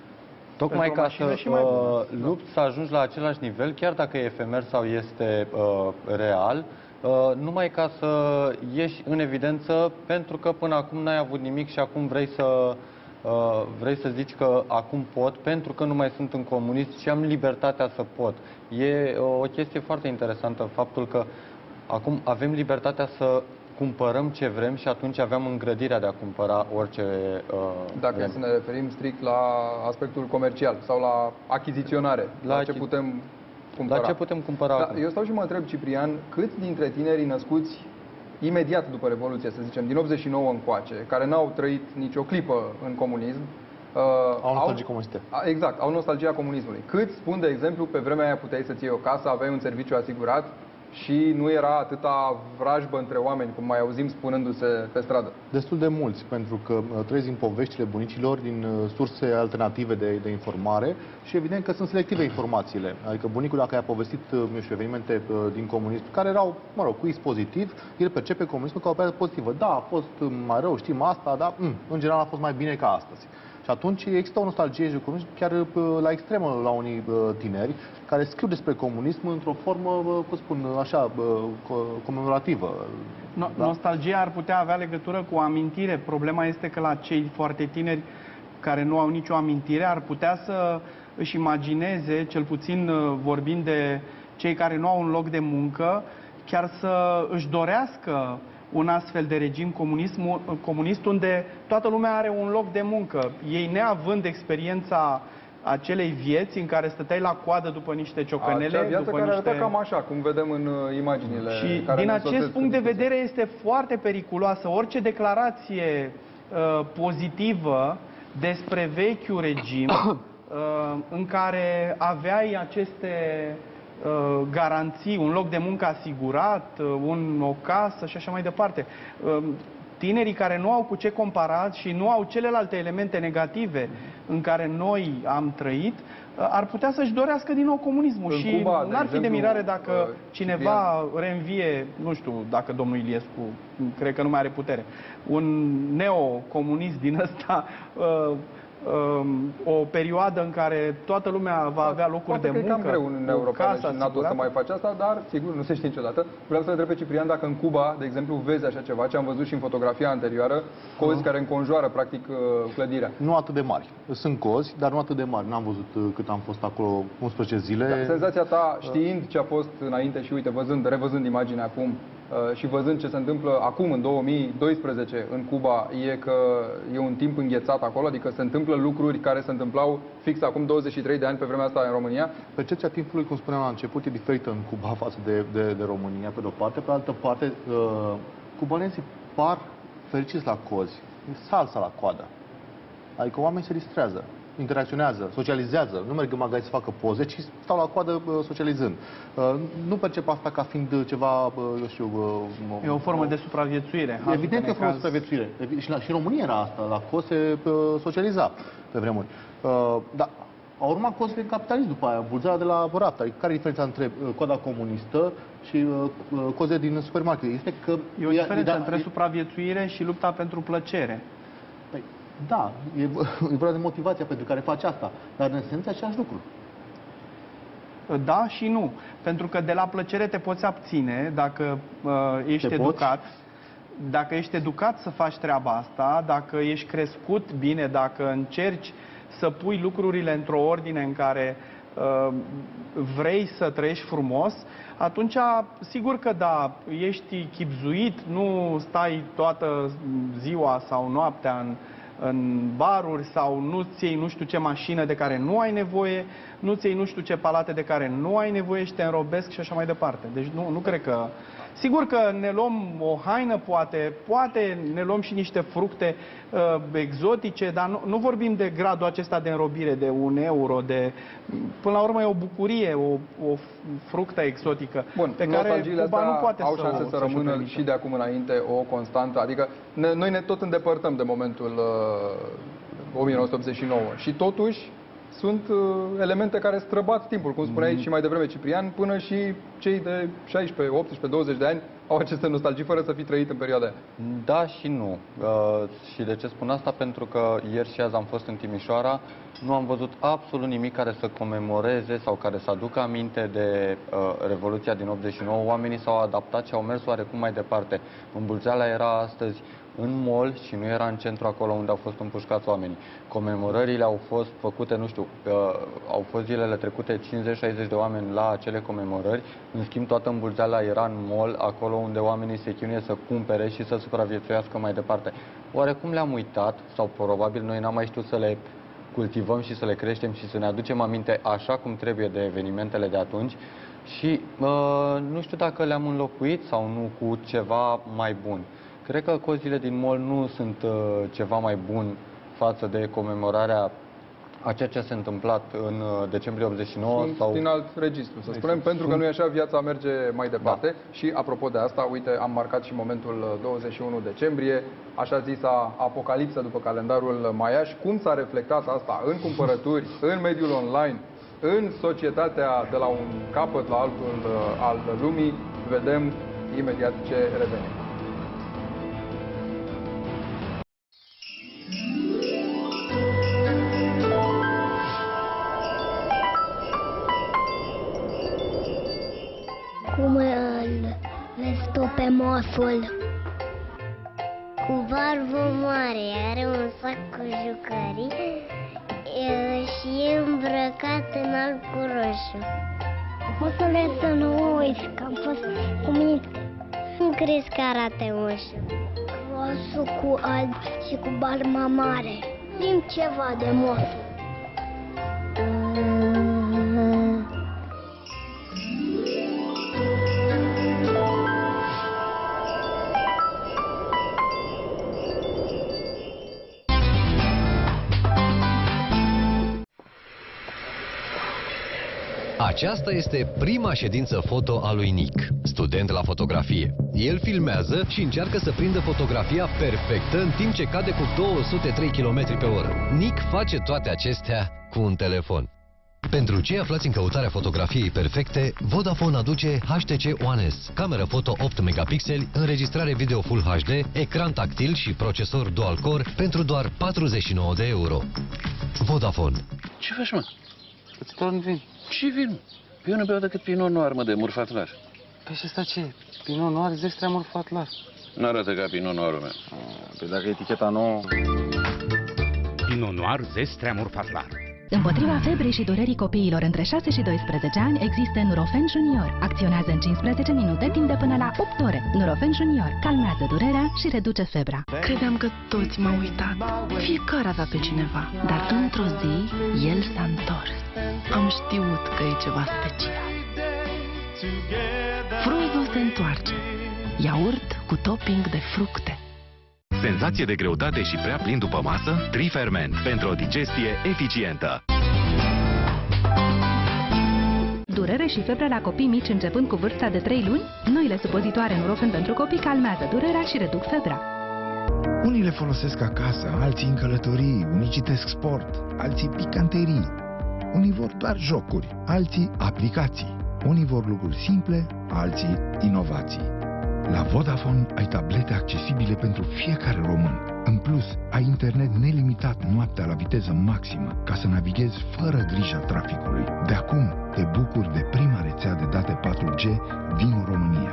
Tocmai ca să uh, lupți să ajungi la același nivel, chiar dacă e efemer sau este uh, real, uh, numai ca să ieși în evidență, pentru că până acum n-ai avut nimic și acum vrei să Uh, vrei să zici că acum pot, pentru că nu mai sunt în comunism și am libertatea să pot. E o chestie foarte interesantă faptul că acum avem libertatea să cumpărăm ce vrem și atunci aveam îngrădirea de a cumpăra orice uh, Dacă vrem. să ne referim strict la aspectul comercial sau la achiziționare, la, la ce putem cumpăra. La ce putem cumpăra da, acum? Eu stau și mă întreb, Ciprian, câți dintre tinerii născuți imediat după Revoluție, să zicem, din optzeci și nouă încoace, care n-au trăit nicio clipă în comunism, uh, au nostalgie comuniste. Exact, au nostalgia comunismului. Cât spun, de exemplu, pe vremea aia puteai să-ți iei o casă, aveai un serviciu asigurat și nu era atâta vrajbă între oameni, cum mai auzim spunându-se pe stradă? Destul de mulți, pentru că trăiesc din poveștile bunicilor, din surse alternative de, de informare și evident că sunt selective informațiile. Adică bunicul, dacă i-a povestit, eu știu, evenimente din comunism, care erau, mă rog, cu X pozitiv, el percepe comunismul ca o perioadă pozitivă. Da, a fost mai rău, știm asta, dar m, în general a fost mai bine ca astăzi. Și atunci există o nostalgie chiar la extremă la unii tineri care scriu despre comunism într-o formă, cum spun, așa, comemorativă. No, da? Nostalgia ar putea avea legătură cu o amintire. Problema este că la cei foarte tineri care nu au nicio amintire ar putea să își imagineze, cel puțin vorbind de cei care nu au un loc de muncă, chiar să își dorească un astfel de regim comunist, comunist unde toată lumea are un loc de muncă. Ei, neavând experiența acelei vieți în care stăteai la coadă după niște ciocănele. Acea viață după care niște... arăta cam așa, cum vedem în imaginile. Și care din ne acest însoțesc punct de în discuție. vedere este foarte periculoasă orice declarație uh, pozitivă despre vechiul regim uh, în care aveai aceste uh, garanții, un loc de muncă asigurat, uh, un, o casă și așa mai departe. Uh, Tinerii care nu au cu ce compara și nu au celelalte elemente negative în care noi am trăit, ar putea să-și dorească din nou comunismul. În Și Cuba, n-ar de fi de exemplu, mirare dacă uh, cineva reînvie, nu știu dacă domnul Iliescu, cred că nu mai are putere, un neocomunist din ăsta, uh, o perioadă în care toată lumea va avea locuri de muncă. Poate că e cam greu în Uniunea Europeană și în NATO să mai face asta, dar sigur, nu se știe niciodată. Vreau să întreb pe Ciprian dacă în Cuba, de exemplu, vezi așa ceva, ce am văzut și în fotografia anterioară, cozi care înconjoară, practic, clădirea. Nu atât de mari. Sunt cozi, dar nu atât de mari. N-am văzut cât am fost acolo unsprezece zile. Da, senzația ta, știind ce a fost înainte și, uite, văzând, revăzând imaginea acum, și văzând ce se întâmplă acum, în două mii doisprezece, în Cuba, e că e un timp înghețat acolo, adică se întâmplă lucruri care se întâmplau fix acum douăzeci și trei de ani pe vremea asta în România? Percepția timpului, cum spuneam la început, e diferită în Cuba față de, de, de România, pe de-o parte. Pe altă parte, uh, cubanezii par fericiți la cozi. E salsa la coadă. Adică oamenii se distrează, interacționează, socializează, nu merg în magazin să facă poze, ci stau la coadă uh, socializând. Uh, nu percep asta ca fiind ceva, uh, eu știu... Uh, e o formă de supraviețuire. Evident că e o formă de supraviețuire. Și, la, și în România era asta, la cozi se uh, socializa pe vremuri. Uh, dar au urmat cozile în capitalism după aia, bulzarea de la rapta. Care e diferența între uh, coada comunistă și uh, cozile din supermarket? Este că... E o diferență între e... supraviețuire și lupta pentru plăcere. Păi, da, e, e vorba de motivația pentru care faci asta, dar în esență același lucru. Da și nu. Pentru că de la plăcere te poți abține dacă uh, ești te educat. Poți? Dacă ești educat să faci treaba asta, dacă ești crescut bine, dacă încerci să pui lucrurile într-o ordine în care uh, vrei să trăiești frumos, atunci, sigur că da, ești chibzuit, nu stai toată ziua sau noaptea în, în baruri sau nu-ți iei nu știu ce mașină de care nu ai nevoie, nu-ți iei nu știu ce palate de care nu ai nevoie și te înrobesc și așa mai departe. Deci nu, nu cred că... Sigur că ne luăm o haină, poate, poate ne luăm și niște fructe uh, exotice, dar nu, nu vorbim de gradul acesta de înrobire, de un euro, de... Până la urmă e o bucurie, o, o fructă exotică. Bun, pe care Cuba nu poate au să șanse o, să rămână și de acum înainte o constantă. Adică ne, noi ne tot îndepărtăm de momentul uh, o mie nouă sute optzeci și nouă și totuși sunt uh, elemente care străbat timpul, cum spuneai mm. și mai devreme Ciprian, până și cei de șaisprezece, optsprezece, douăzeci de ani au aceste nostalgii fără să fi trăit în perioada aia. Da și nu. Uh, și de ce spun asta? Pentru că ieri și azi am fost în Timișoara, nu am văzut absolut nimic care să comemoreze sau care să aducă aminte de uh, Revoluția din optzeci și nouă. Oamenii s-au adaptat și au mers oarecum mai departe. Îmbulzeala era astăzi în mall și nu era în centru acolo unde au fost împușcați oamenii. Comemorările au fost făcute, nu știu, uh, au fost zilele trecute cincizeci șaizeci de oameni la acele comemorări. În schimb, toată îmbulzeala era în mall, acolo unde oamenii se chinuie să cumpere și să supraviețuiască mai departe. Oarecum le-am uitat, sau probabil noi n-am mai știut să le cultivăm și să le creștem și să ne aducem aminte așa cum trebuie de evenimentele de atunci. Și uh, nu știu dacă le-am înlocuit sau nu cu ceva mai bun. Cred că cozile din mall nu sunt uh, ceva mai bun față de comemorarea a ceea ce s-a întâmplat în uh, decembrie optzeci și nouă. Sunt sau din alt registru, să spunem, pentru sunt... că nu e așa, viața merge mai departe. Da. Și apropo de asta, uite, am marcat și momentul douăzeci și unu decembrie, așa zisa apocalipsă după calendarul maiaș. Cum s-a reflectat asta în cumpărături, în mediul online, în societatea de la un capăt la altul uh, al lumii, vedem imediat ce revenim. Cum îl vezi tu pe mosul? Cu barbă mare, are un sac cu jucării și e îmbrăcat în alb cu roșu. Mosule, să nu uiți că am fost cu minte. Cum crezi că arată moșul? Roșu cu alb și cu barba mare. Zi-mi ceva de mosul. Aceasta este prima ședință foto a lui Nick, student la fotografie. El filmează și încearcă să prindă fotografia perfectă în timp ce cade cu două sute trei kilometri pe oră. Nick face toate acestea cu un telefon. Pentru cei aflați în căutarea fotografiei perfecte, Vodafone aduce H T C One S, cameră foto opt megapixeli, înregistrare video Full H D, ecran tactil și procesor dual-core pentru doar patruzeci și nouă de euro. Vodafone. Ce faci, mă? Îți torni vin. Ce vin? Eu nu beau decât Pinot Noir, mă, de murfat lar. Păi și ăsta ce? Pinot Noir, zestrea murfat lar. Nu arată ca Pinot Noirul meu. Păi dacă eticheta nouă... Pinot Noir, zestrea murfat lar. Împotriva febrei și durerii copiilor între șase și doisprezece ani există Nurofen Junior. Acționează în cincisprezece minute timp de până la opt ore. Nurofen Junior calmează durerea și reduce febra. Credeam că toți m-au uitat. Fiecare avea pe cineva. Dar într-o zi, el s-a întors. Am știut că e ceva special. Fruzo se întoarce. Iaurt cu topping de fructe. Senzație de greutate și prea plin după masă? Triferment, pentru o digestie eficientă. Durere și febră la copii mici începând cu vârsta de trei luni? Noile supozitoare Nurofen pentru copii calmează durerea și reduc febra. Unii le folosesc acasă, alții în călătorii, unii citesc sport, alții picanterii. Unii vor doar jocuri, alții aplicații. Unii vor lucruri simple, alții inovații. La Vodafone ai tablete accesibile pentru fiecare român. În plus, ai internet nelimitat noaptea la viteză maximă, ca să navighezi fără grija traficului. De acum te bucuri de prima rețea de date patru G din România.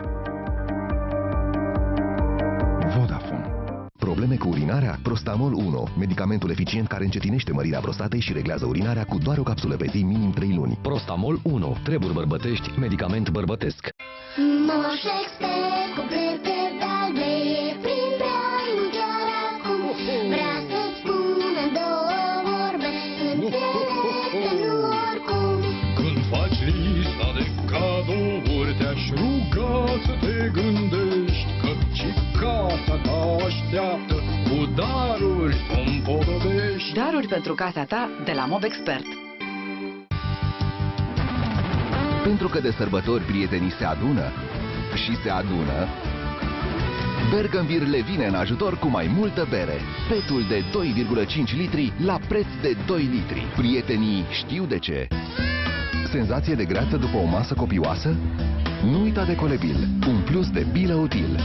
Vodafone. Probleme cu urinarea? Prostamol unu, medicamentul eficient care încetinește mărirea prostatei și reglează urinarea cu doar o capsulă pe zi, minim trei luni. Prostamol unu, treburi bărbătești, medicament bărbătesc. Moș expert cu plete albe e printre ai nu chiar acum. Vrea să-ți spună două vorbe, înțelepte nu oricum. Când faci lista de cadouri, te-aș ruga să te gândești că și casa ta așteaptă cu daruri să o împodăbești. Daruri pentru casa ta de la Mob Expert. Pentru că de sărbători prietenii se adună și se adună, Bergenbier le vine în ajutor cu mai multă bere. Petul de doi virgulă cinci litri la preț de doi litri. Prietenii știu de ce. Senzație de greață după o masă copioasă? Nu uita de Colebil, un plus de bilă util.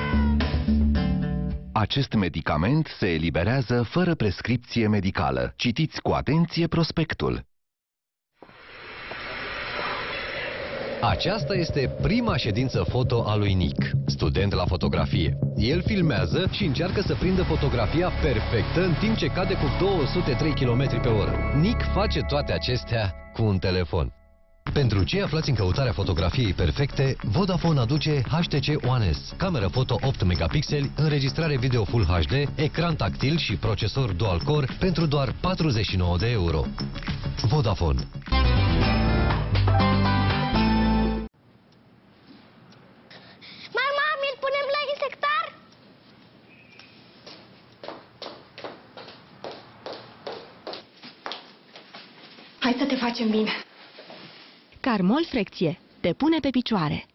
Acest medicament se eliberează fără prescripție medicală. Citiți cu atenție prospectul. Aceasta este prima ședință foto a lui Nick, student la fotografie. El filmează și încearcă să prindă fotografia perfectă în timp ce cade cu două sute trei kilometri pe oră. Nick face toate acestea cu un telefon. Pentru cei aflați în căutarea fotografiei perfecte, Vodafone aduce H T C One S, cameră foto opt megapixeli, înregistrare video Full H D, ecran tactil și procesor dual-core pentru doar patruzeci și nouă de euro. Vodafone. Mama, mi-l punem la insectar? Hai să te facem bine. Carmol Frecție. Te pune pe picioare.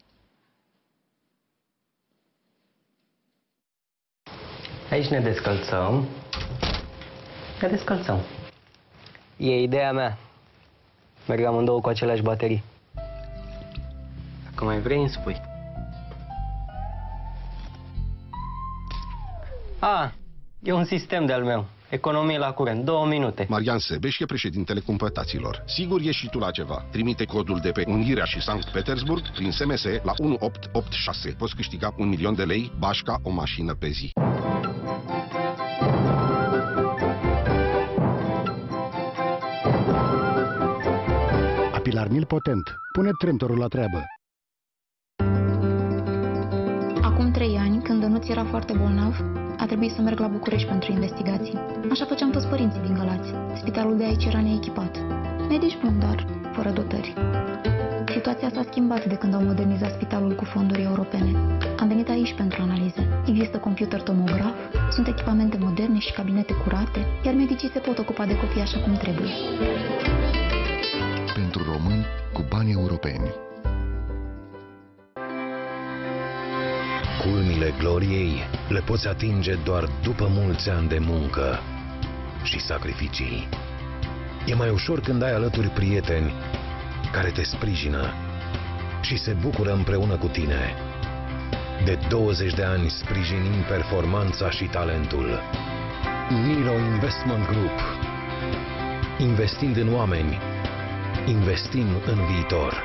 Aici ne descălțăm. Ne descălțăm. E ideea mea. Merg amândouă cu aceleași baterii. Dacă mai vrei, îmi spui. A, e un sistem de-al meu. Economie la curent, două minute. Marian Sebeș e președintele cumpătaților. Sigur ești și tu la ceva. Trimite codul de pe Unirea și Sankt Petersburg prin S M S la unu opt opt șase. Poți câștiga un milion de lei, bașca, o mașină pe zi. Apilarnil Potent. Pune tremtorul la treabă. Acum trei ani, când Dănuț era foarte bolnav, a trebuit să merg la București pentru investigații. Așa făceam toți părinții din Galați. Spitalul de aici era neechipat. Medici buni, dar fără dotări. Situația s-a schimbat de când au modernizat spitalul cu fonduri europene. Am venit aici pentru analize. Există computer tomograf, sunt echipamente moderne și cabinete curate, iar medicii se pot ocupa de copii așa cum trebuie. Pentru români, cu bani bani europeni. Culmile gloriei le poți atinge doar după mulți ani de muncă și sacrificii. E mai ușor când ai alături prieteni care te sprijină și se bucură împreună cu tine. De douăzeci de ani sprijinim performanța și talentul. Miro Investment Group. Investind în oameni, investim în viitor.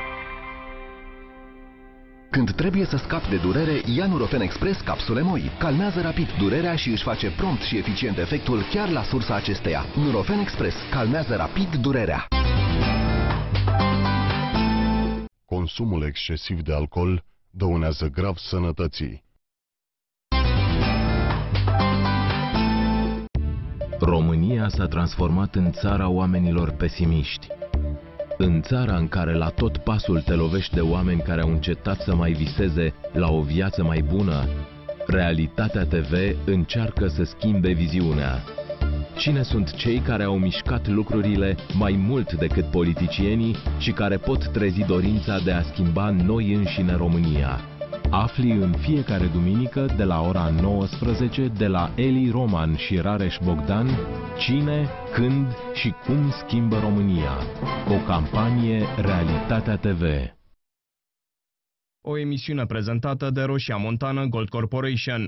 Când trebuie să scapi de durere, ia Nurofen Express capsule moi. Calmează rapid durerea și își face prompt și eficient efectul chiar la sursa acesteia. Nurofen Express calmează rapid durerea. Consumul excesiv de alcool dăunează grav sănătății. România s-a transformat în țara oamenilor pesimiști. În țara în care la tot pasul te lovești de oameni care au încetat să mai viseze la o viață mai bună, Realitatea T V încearcă să schimbe viziunea. Cine sunt cei care au mișcat lucrurile mai mult decât politicienii și care pot trezi dorința de a schimba noi înșine România? Afli în fiecare duminică de la ora nouăsprezece de la Eli Roman și Rareș Bogdan cine, când și cum schimbă România. O campanie Realitatea T V. O emisiune prezentată de Roșia Montană Gold Corporation.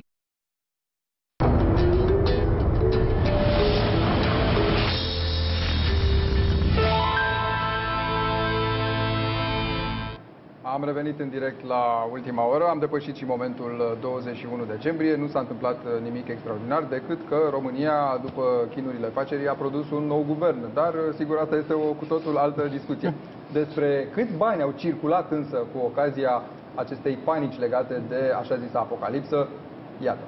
Am revenit în direct la ultima oră, am depășit și momentul douăzeci și unu decembrie, nu s-a întâmplat nimic extraordinar, decât că România, după chinurile facerii, a produs un nou guvern. Dar, sigur, asta este o cu totul altă discuție. Despre câți bani au circulat însă cu ocazia acestei panici legate de așa zisa apocalipsă, iată.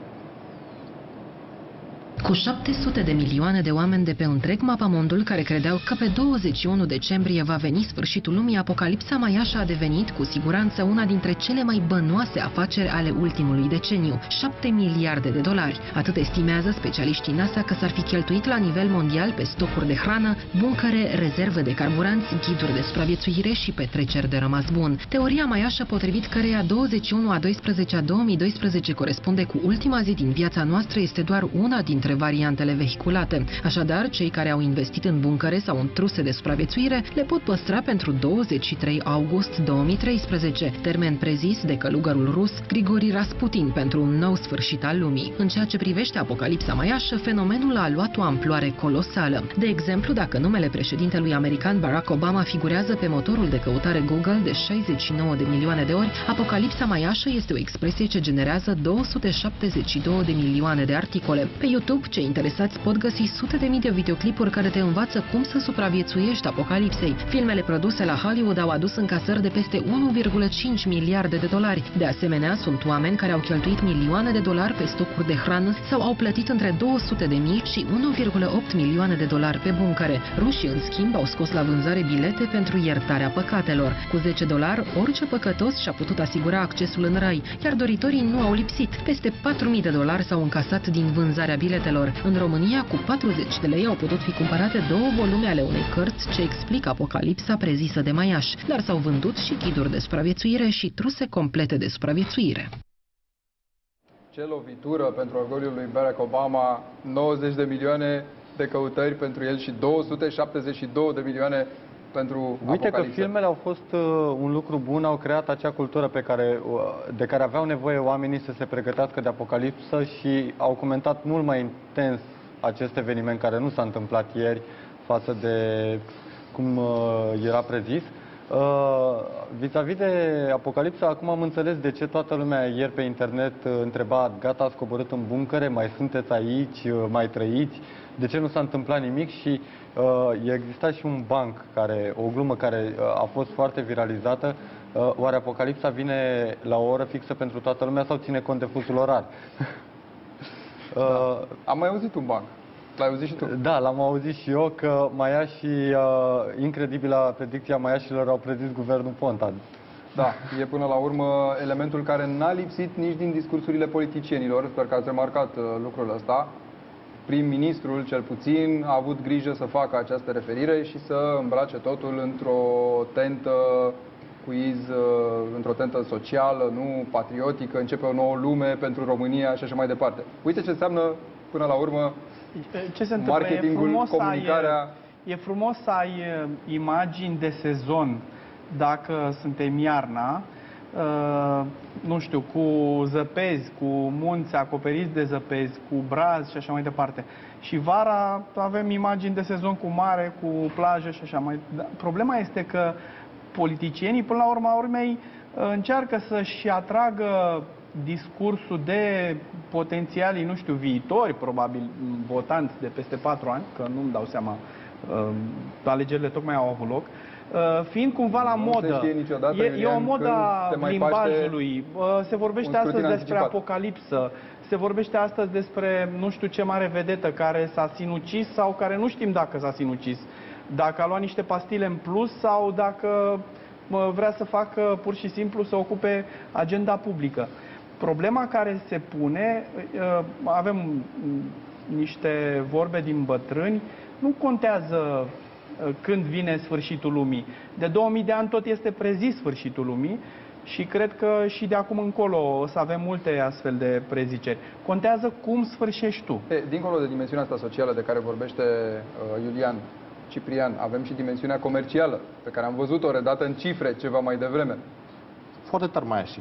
Cu șapte sute de milioane de oameni de pe întreg mapamondul care credeau că pe douăzeci și unu decembrie va veni sfârșitul lumii, apocalipsa maiașă a devenit cu siguranță una dintre cele mai bănoase afaceri ale ultimului deceniu. șapte miliarde de dolari. Atât estimează specialiștii NASA că s-ar fi cheltuit la nivel mondial pe stocuri de hrană, buncăre, rezerve de carburanți, ghiduri de supraviețuire și petreceri de rămas bun. Teoria maiașă potrivit căreia douăzeci și unu a doisprezecea două mii doisprezece corespunde cu ultima zi din viața noastră este doar una dintre variantele vehiculate. Așadar, cei care au investit în buncăre sau în truse de supraviețuire le pot păstra pentru douăzeci și trei august două mii treisprezece, termen prezis de călugărul rus Grigori Rasputin pentru un nou sfârșit al lumii. În ceea ce privește apocalipsa maiașă, fenomenul a luat o amploare colosală. De exemplu, dacă numele președintelui american Barack Obama figurează pe motorul de căutare Google de șaizeci și nouă de milioane de ori, apocalipsa maiașă este o expresie ce generează două sute șaptezeci și două de milioane de articole. Pe YouTube, cei interesați pot găsi sute de mii de videoclipuri care te învață cum să supraviețuiești apocalipsei. Filmele produse la Hollywood au adus încasări de peste unu virgulă cinci miliarde de dolari. De asemenea, sunt oameni care au cheltuit milioane de dolari pe stocuri de hrană sau au plătit între două sute de mii și unu virgulă opt milioane de dolari pe buncăre. Rușii, în schimb, au scos la vânzare bilete pentru iertarea păcatelor. Cu zece dolari, orice păcătos și-a putut asigura accesul în rai, iar doritorii nu au lipsit. Peste patru mii de dolari s-au încasat din vânzarea biletelor. În România, cu patruzeci de lei au putut fi cumpărate două volume ale unei cărți ce explică apocalipsa prezisă de maiaș, dar s-au vândut și ghiduri de supraviețuire și truse complete de supraviețuire. Ce lovitură pentru orgoliul lui Barack Obama, nouăzeci de milioane de căutări pentru el și două sute șaptezeci și două de milioane pentru Uite apocalipsă. că filmele au fost uh, un lucru bun, au creat acea cultură pe care, uh, de care aveau nevoie oamenii să se pregătească de apocalipsă și au comentat mult mai intens acest eveniment care nu s-a întâmplat ieri față de cum uh, era prezis. Uh, vis-a-vis de apocalipsă, acum am înțeles de ce toată lumea ieri pe internet uh, întreba: gata, ați coborât în buncăre, mai sunteți aici, uh, mai trăiți? De ce nu s-a întâmplat nimic? Și uh, exista și un banc, care, o glumă care uh, a fost foarte viralizată. Uh, oare apocalipsa vine la o oră fixă pentru toată lumea sau ține cont de fusul orar? uh, da. Am mai auzit un banc. L-ai auzit și tu? Da, l-am auzit și eu, că maiașii, uh, incredibila predicția maiașilor, au prezis guvernul Ponta. Da, e până la urmă elementul care n-a lipsit nici din discursurile politicienilor. Sper că ați remarcat uh, lucrul ăsta. prim-ministrul, cel puțin, a avut grijă să facă această referire și să îmbrace totul într-o tentă quiz, într-o tentă socială, nu patriotică, începe o nouă lume pentru România și așa mai departe. Uite ce înseamnă, până la urmă, ce se întâmplă? marketingul, e comunicarea... Ai, e frumos să ai imagini de sezon dacă suntem iarna, Uh, nu știu, cu zăpezi, cu munți acoperiți de zăpezi, cu brazi și așa mai departe. Și vara avem imagini de sezon cu mare, cu plajă și așa mai departe. Problema este că politicienii, până la urma urmei, încearcă să-și atragă discursul de potențialii, nu știu, viitori, probabil, votanți de peste patru ani, că nu-mi dau seama, uh, alegerile tocmai au avut loc, Uh, fiind cumva la nu modă, e, e o modă a limbajului, uh, se vorbește astăzi despre anticipat. apocalipsă, se vorbește astăzi despre nu știu ce mare vedetă care s-a sinucis sau care nu știm dacă s-a sinucis, dacă a luat niște pastile în plus sau dacă uh, vrea să facă pur și simplu să ocupe agenda publică. Problema care se pune, uh, avem niște vorbe din bătrâni, nu contează când vine sfârșitul lumii. De două mii de ani tot este prezis sfârșitul lumii și cred că și de acum încolo o să avem multe astfel de preziceri. Contează cum sfârșești tu. E, dincolo de dimensiunea asta socială de care vorbește uh, Iulian Ciprian, avem și dimensiunea comercială, pe care am văzut-o redată în cifre ceva mai devreme. Foarte tarmaiași.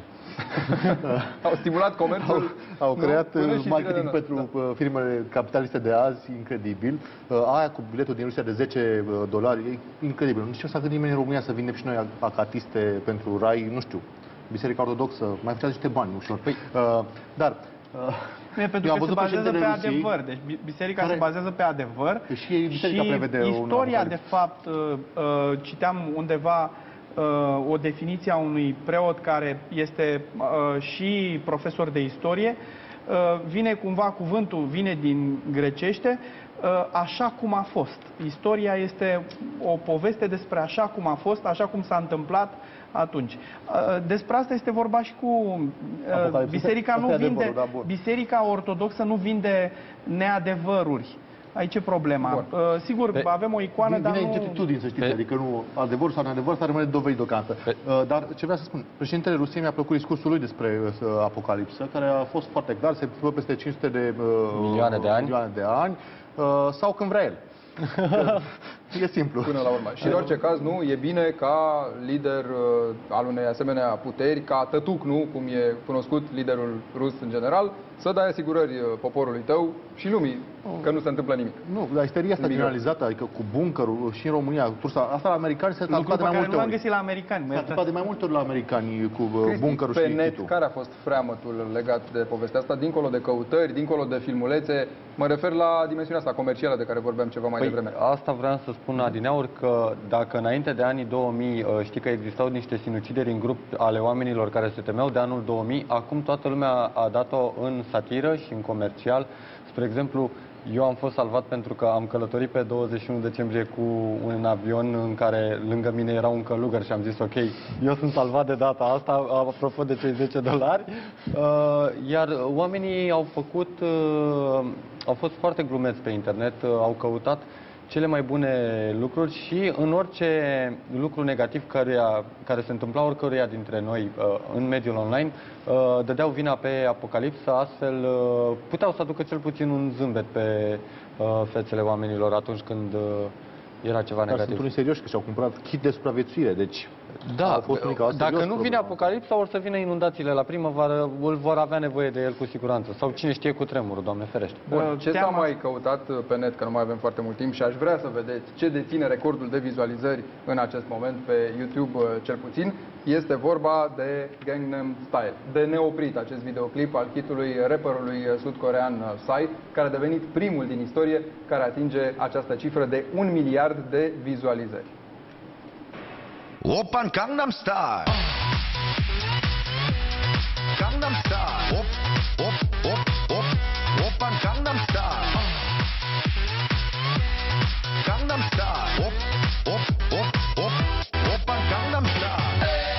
Au stimulat comerțul. Au, au creat nu? marketing pentru da. firmele capitaliste de azi, incredibil. Aia cu biletul din Rusia de zece dolari, e incredibil. Nu știu ce s-a gândit nimeni în România să vindem și noi acatiste pentru rai, nu știu, Biserica Ortodoxă, mai făceați niște bani ușor. Păi, uh, dar... Uh, Nu, e pentru că se bazează pe adevăr. Deci biserica care... se bazează pe adevăr. Și, biserica și prevede istoria, de fapt, uh, uh, citeam undeva o definiție a unui preot care este uh, și profesor de istorie, uh, vine cumva, cuvântul vine din grecește, uh, așa cum a fost. Istoria este o poveste despre așa cum a fost, așa cum s-a întâmplat atunci. Uh, despre asta este vorba și cu uh, biserica nu vinde, biserica ortodoxă nu vinde neadevăruri. Aici e problema. Uh, sigur, pe, avem o icoană, vine, dar vine nu... incertitudini, să știți, pe, adică nu adevăr sau neadevăr, să rămâne dovedit deocamdată. Uh, dar ce vreau să spun, președintele Rusiei mi-a plăcut discursul lui despre uh, apocalipsă, care a fost foarte clar, se întâmplă peste cinci sute de uh, milioane de ani, milioane de ani uh, sau când vrea el. E simplu. Până la urmă. Și în orice caz, nu, e bine ca lider uh, al unei asemenea puteri, ca tătuc, nu, cum e cunoscut liderul rus în general, să dai asigurări poporului tău și lumii că nu se întâmplă nimic. Nu, dar isteria asta generalizată, adică cu bunkerul și în România, tursa, asta la americani se întâmplă de mai multe ori. Nu l-am găsit la americani. S-a întâmplat de mai multe ori la americani cu bunkerul și pe net, care a fost freamătul legat de povestea asta, dincolo de căutări, dincolo de filmulețe, mă refer la dimensiunea asta comercială de care vorbeam ceva mai păi, devreme. Asta vreau să spun adineauri, că dacă înainte de anii două mii știi că existau niște sinucideri în grup ale oamenilor care se temeau de anul două mii, acum toată lumea a dat-o în satiră și în comercial. Spre exemplu, eu am fost salvat pentru că am călătorit pe douăzeci și unu decembrie cu un avion în care lângă mine era un călugăr și am zis ok, eu sunt salvat de data asta, apropo de cei zece dolari. Iar oamenii au făcut, au fost foarte glumeți pe internet, au căutat cele mai bune lucruri și în orice lucru negativ care, care se întâmpla oricăruia dintre noi în mediul online, dădeau vina pe apocalipsă, astfel puteau să aducă cel puțin un zâmbet pe fețele oamenilor atunci când era ceva negativ. Dar sunt unii serioși că și-au cumpărat kit de supraviețuire, deci da, a fost unica, dacă nu problema. vine apocalipsa, or să vină inundațiile la primăvară, îl vor avea nevoie de el cu siguranță. Sau cine știe cu tremurul, Doamne ferește. Bun, ce s-a mai căutat pe net, că nu mai avem foarte mult timp și aș vrea să vedeți ce deține recordul de vizualizări în acest moment pe YouTube, cel puțin, este vorba de Gangnam Style, de neoprit acest videoclip al hitului rapperului sud-corean Psy, care a devenit primul din istorie care atinge această cifră de un miliard de vizualizări. Oppan Gangnam Style. Gangnam Style. Op, op, op, op. Oppan Gangnam Style. Gangnam Style. Op, op, op, op. Oppan Gangnam Style.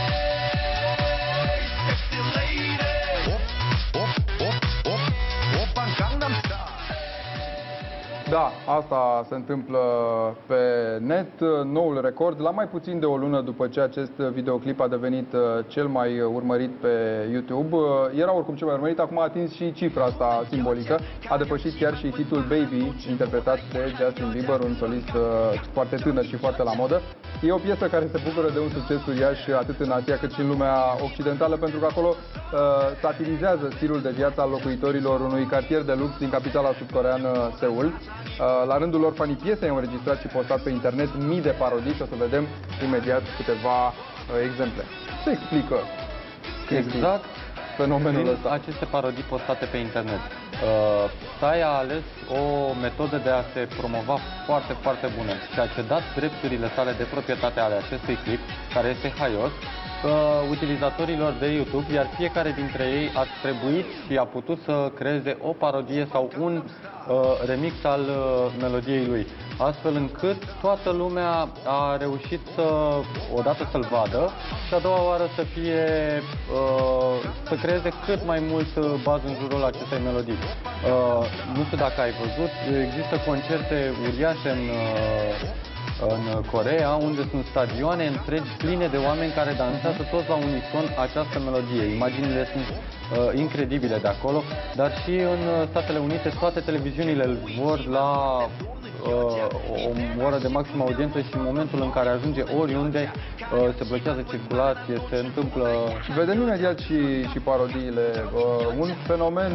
Hey, sexy lady. Op, op, op, op. Oppan Gangnam Style. Da, asta se întâmplă pe net. Noul record, la mai puțin de o lună după ce acest videoclip a devenit cel mai urmărit pe YouTube. Era oricum cel mai urmărit, acum a atins și cifra asta simbolică. A depășit chiar și hitul Baby, interpretat de Justin Bieber, un solist foarte tânăr și foarte la modă. E o piesă care se bucură de un succes uriaș atât în Asia cât și în lumea occidentală, pentru că acolo uh, satirizează stilul de viață al locuitorilor unui cartier de lux din capitala sudcoreană Seul. Uh, la rândul lor, fanii piesei au înregistrat și postat pe internet mii de parodii și o să vedem imediat câteva uh, exemple. Se explică exact fenomenul ăsta. Aceste parodii postate pe internet. Uh, Tsai a ales o metodă de a se promova foarte, foarte bună și a cedat drepturile sale de proprietate ale acestui clip, care este haios, uh, utilizatorilor de YouTube, iar fiecare dintre ei a trebuit și a putut să creeze o parodie sau un uh, remix al uh, melodiei lui, astfel încât toată lumea a reușit să, odată să-l vadă și a doua oară să fie, uh, să creeze cât mai mult baz în jurul acestei melodii. Uh, nu știu dacă ai văzut, există concerte uriașe în, uh, în Coreea, unde sunt stadioane întregi pline de oameni care dansează toți la unison această melodie. Imaginile sunt uh, incredibile de acolo, dar și în Statele Unite toate televiziunile îl vor la o oră de maximă audiență și în momentul în care ajunge oriunde se blochează circulație, se întâmplă... Vedem imediat și, și parodiile. Un fenomen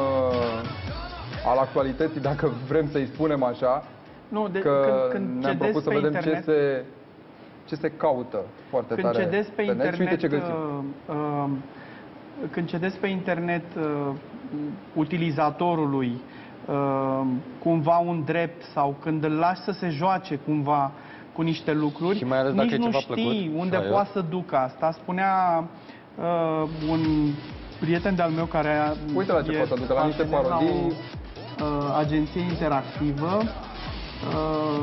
al actualității, dacă vrem să-i spunem așa, nu, de, că când, când ne-am propus să vedem internet, ce, se, ce se caută foarte când tare cedezi pe, pe internet, net și uite ce găsim. Uh, uh, când cedezi pe internet uh, utilizatorului Uh, cumva un drept sau când îl lași să se joace cumva cu niște lucruri, și mai ales dacă nici e nu ceva știi plăcut, unde poate să ducă asta. Spunea uh, un prieten de-al meu care uite la ce poate să ducă, la niște parodii, la o uh, agenție interactivă. Uh,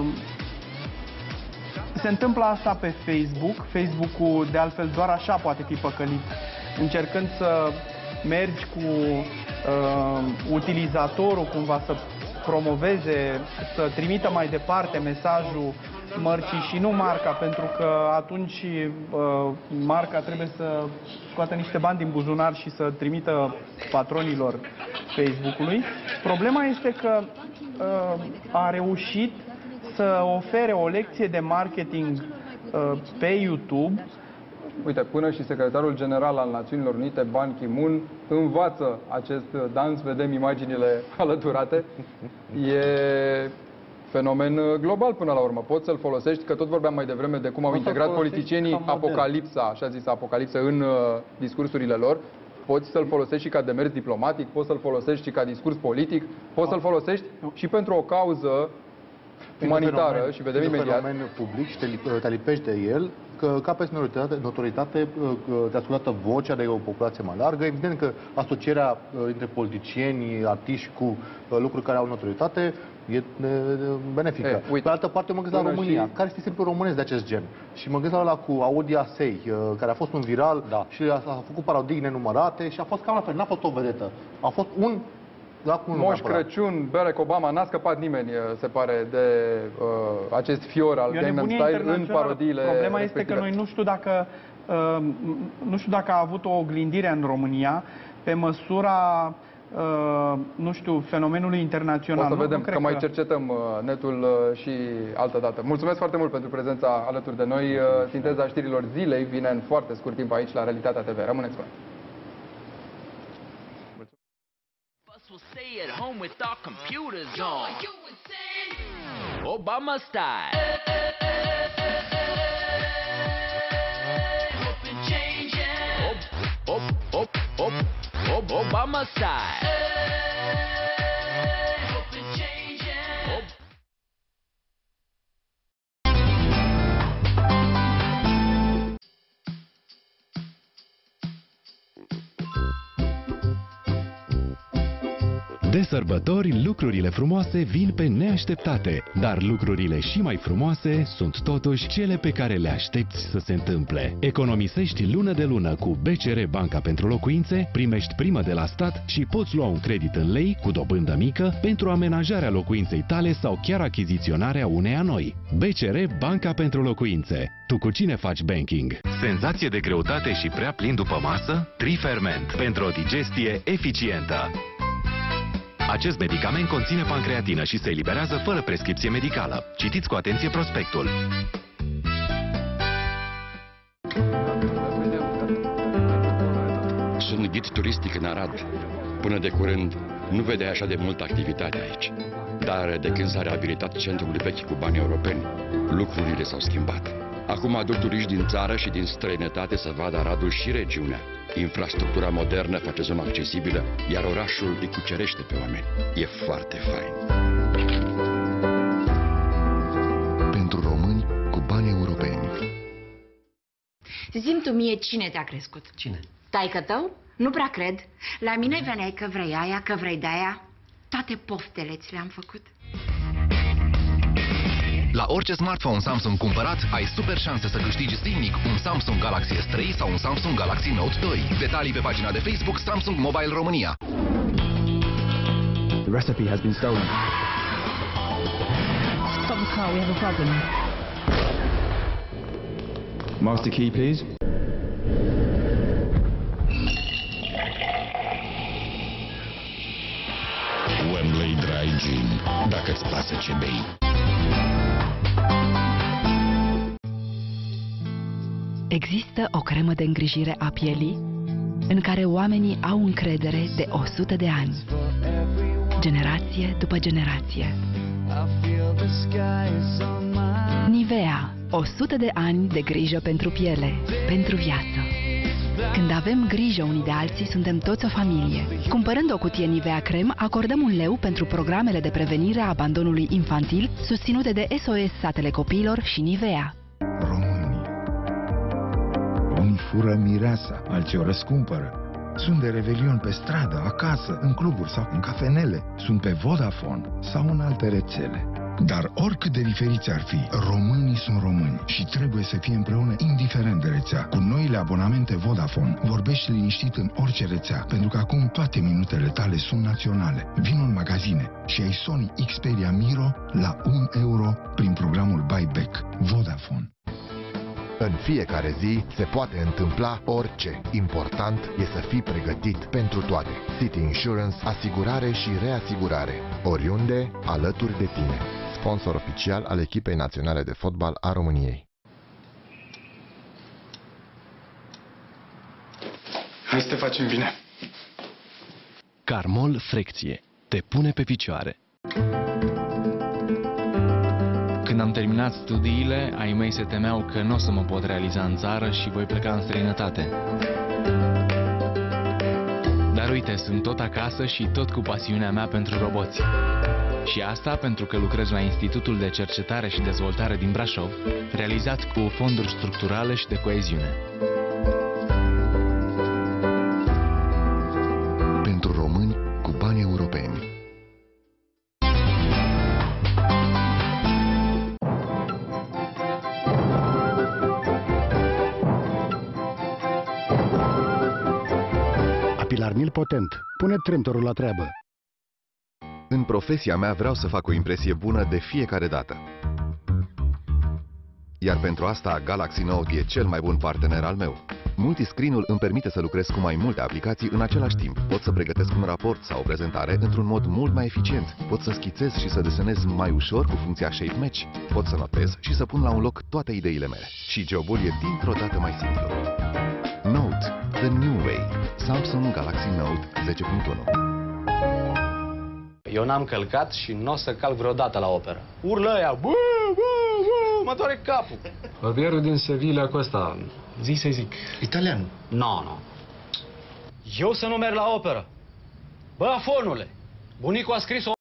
se întâmplă asta pe Facebook. Facebook-ul de altfel doar așa poate fi păcălit, încercând să mergi cu uh, utilizatorul cumva să promoveze, să trimită mai departe mesajul mărcii și nu marca, pentru că atunci uh, marca trebuie să scoată niște bani din buzunar și să trimită patronilor Facebook-ului. Problema este că uh, a reușit să ofere o lecție de marketing uh, pe YouTube. Uite, până și secretarul general al Națiunilor Unite, Ban Ki-moon, învață acest dans, vedem imaginile alăturate. E fenomen global până la urmă. Poți să-l folosești, că tot vorbeam mai devreme de cum au integrat politicienii apocalipsa, așa zis apocalipsă, în uh, discursurile lor. Poți să-l folosești și ca demers diplomatic, poți să-l folosești și ca discurs politic, poți să-l folosești și pentru o cauză umanitară, și vedem imediat. Un fenomen public și te, te lipești de el, că capeți notoritate, notoritate te ascultată vocea de o populație mai largă. Evident că asocierea între politicieni, artiști cu lucruri care au notoritate e benefică. E, uite, pe altă parte mă gândesc la România, și... care este simplu românesc de acest gen. Și mă gândesc la ăla cu Audi A S E I, care a fost un viral, da, și a, a făcut parodii nenumărate și a fost cam la fel, n-a fost o vedetă. A fost un Moș Crăciun, Barack Obama, n-a scăpat nimeni, se pare, de uh, acest fior al Gangnam Style în parodiile Problema respective. este că noi nu știu dacă uh, nu știu dacă a avut o oglindire în România pe măsura uh, nu știu, fenomenului internațional. O să nu, vedem, nu că, că mai cercetăm uh, netul uh, și altă dată. Mulțumesc foarte mult pentru prezența alături de noi. Uh, sinteza știrilor zilei vine în foarte scurt timp aici la Realitatea T V. Rămâneți cu noi. We'll stay at home with our computers on. Obama style. Op, op, op, op, op, Obama style. De sărbători, lucrurile frumoase vin pe neașteptate, dar lucrurile și mai frumoase sunt totuși cele pe care le aștepți să se întâmple. Economisești lună de lună cu B C R Banca pentru locuințe, primești primă de la stat și poți lua un credit în lei cu dobândă mică pentru amenajarea locuinței tale sau chiar achiziționarea uneia noi. B C R Banca pentru locuințe. Tu cu cine faci banking? Senzație de greutate și prea plin după masă? Triferment pentru o digestie eficientă. Acest medicament conține pancreatină și se eliberează fără prescripție medicală. Citiți cu atenție prospectul. Sunt ghid turistic în Arad. Până de curând nu vedeai așa de multă activitate aici. Dar de când s-a reabilitat centrul vechi cu bani europeni, lucrurile s-au schimbat. Acum aduc turiști din țară și din străinătate să vadă Aradul și regiunea. Infrastructura modernă face zona accesibilă, iar orașul îi cucerește pe oameni. E foarte fain. Pentru români cu bani europeni. Zi-mi tu mie cine te-a crescut? Cine? Taică tău? Nu prea cred. La mine veneai că vrei aia, că vrei de-aia. Toate poftele ți le-am făcut. La orice smartphone Samsung cumpărat, ai super șanse să câștigi zilnic un Samsung Galaxy S trei sau un Samsung Galaxy Note doi. Detalii pe pagina de Facebook Samsung Mobile România. The recipe has been stolen. Stop the car, we have a problem. Master key, please. Wembley Dry Gin. Dacă-ți pasă ce bei. Există o cremă de îngrijire a pielii în care oamenii au încredere de o sută de ani, generație după generație. Nivea, o sută de ani de grijă pentru piele, pentru viață. Când avem grijă unii de alții, suntem toți o familie. Cumpărând o cutie Nivea Crem, acordăm un leu pentru programele de prevenire a abandonului infantil susținute de S O S Satele Copiilor și Nivea. Unii fură mireasa, alții o răscumpără. Sunt de revelion pe stradă, acasă, în cluburi sau în cafenele. Sunt pe Vodafone sau în alte rețele. Dar oricât de diferiți ar fi, românii sunt români și trebuie să fie împreună indiferent de rețea. Cu noile abonamente Vodafone vorbești liniștit în orice rețea, pentru că acum toate minutele tale sunt naționale. Vino în magazine și ai Sony Xperia Miro la un euro prin programul Buyback. Vodafone. În fiecare zi se poate întâmpla orice. Important e să fii pregătit pentru toate. City Insurance, asigurare și reasigurare. Oriunde, alături de tine. Sponsor oficial al echipei naționale de fotbal a României. Hai să te facem bine. Carmol Frecție. Te pune pe picioare. Când am terminat studiile, ai mei se temeau că nu o să mă pot realiza în țară și voi pleca în străinătate. Dar uite, sunt tot acasă și tot cu pasiunea mea pentru roboți. Și asta pentru că lucrez la Institutul de Cercetare și Dezvoltare din Brașov, realizat cu fonduri structurale și de coeziune. Pentru români cu bani europeni. Apilarnil Potent. Pune tremtorul la treabă. În profesia mea vreau să fac o impresie bună de fiecare dată. Iar pentru asta Galaxy Note e cel mai bun partener al meu. Multiscreen-ul îmi permite să lucrez cu mai multe aplicații în același timp. Pot să pregătesc un raport sau o prezentare într-un mod mult mai eficient. Pot să schițez și să desenez mai ușor cu funcția Shape Match. Pot să notez și să pun la un loc toate ideile mele. Și jobul e dintr-o dată mai simplu. Note, the new way. Samsung Galaxy Note zece punct unu. Eu n-am călcat și nu o să calc vreodată la operă. Urlă aia, bă, bă, bă, mă doare capul. Barbierul din Sevilla cu ăsta, zi să zic. Italian. Nu, no, nu. No. Eu să nu merg la operă. Bă, afonule, bunicul a scris o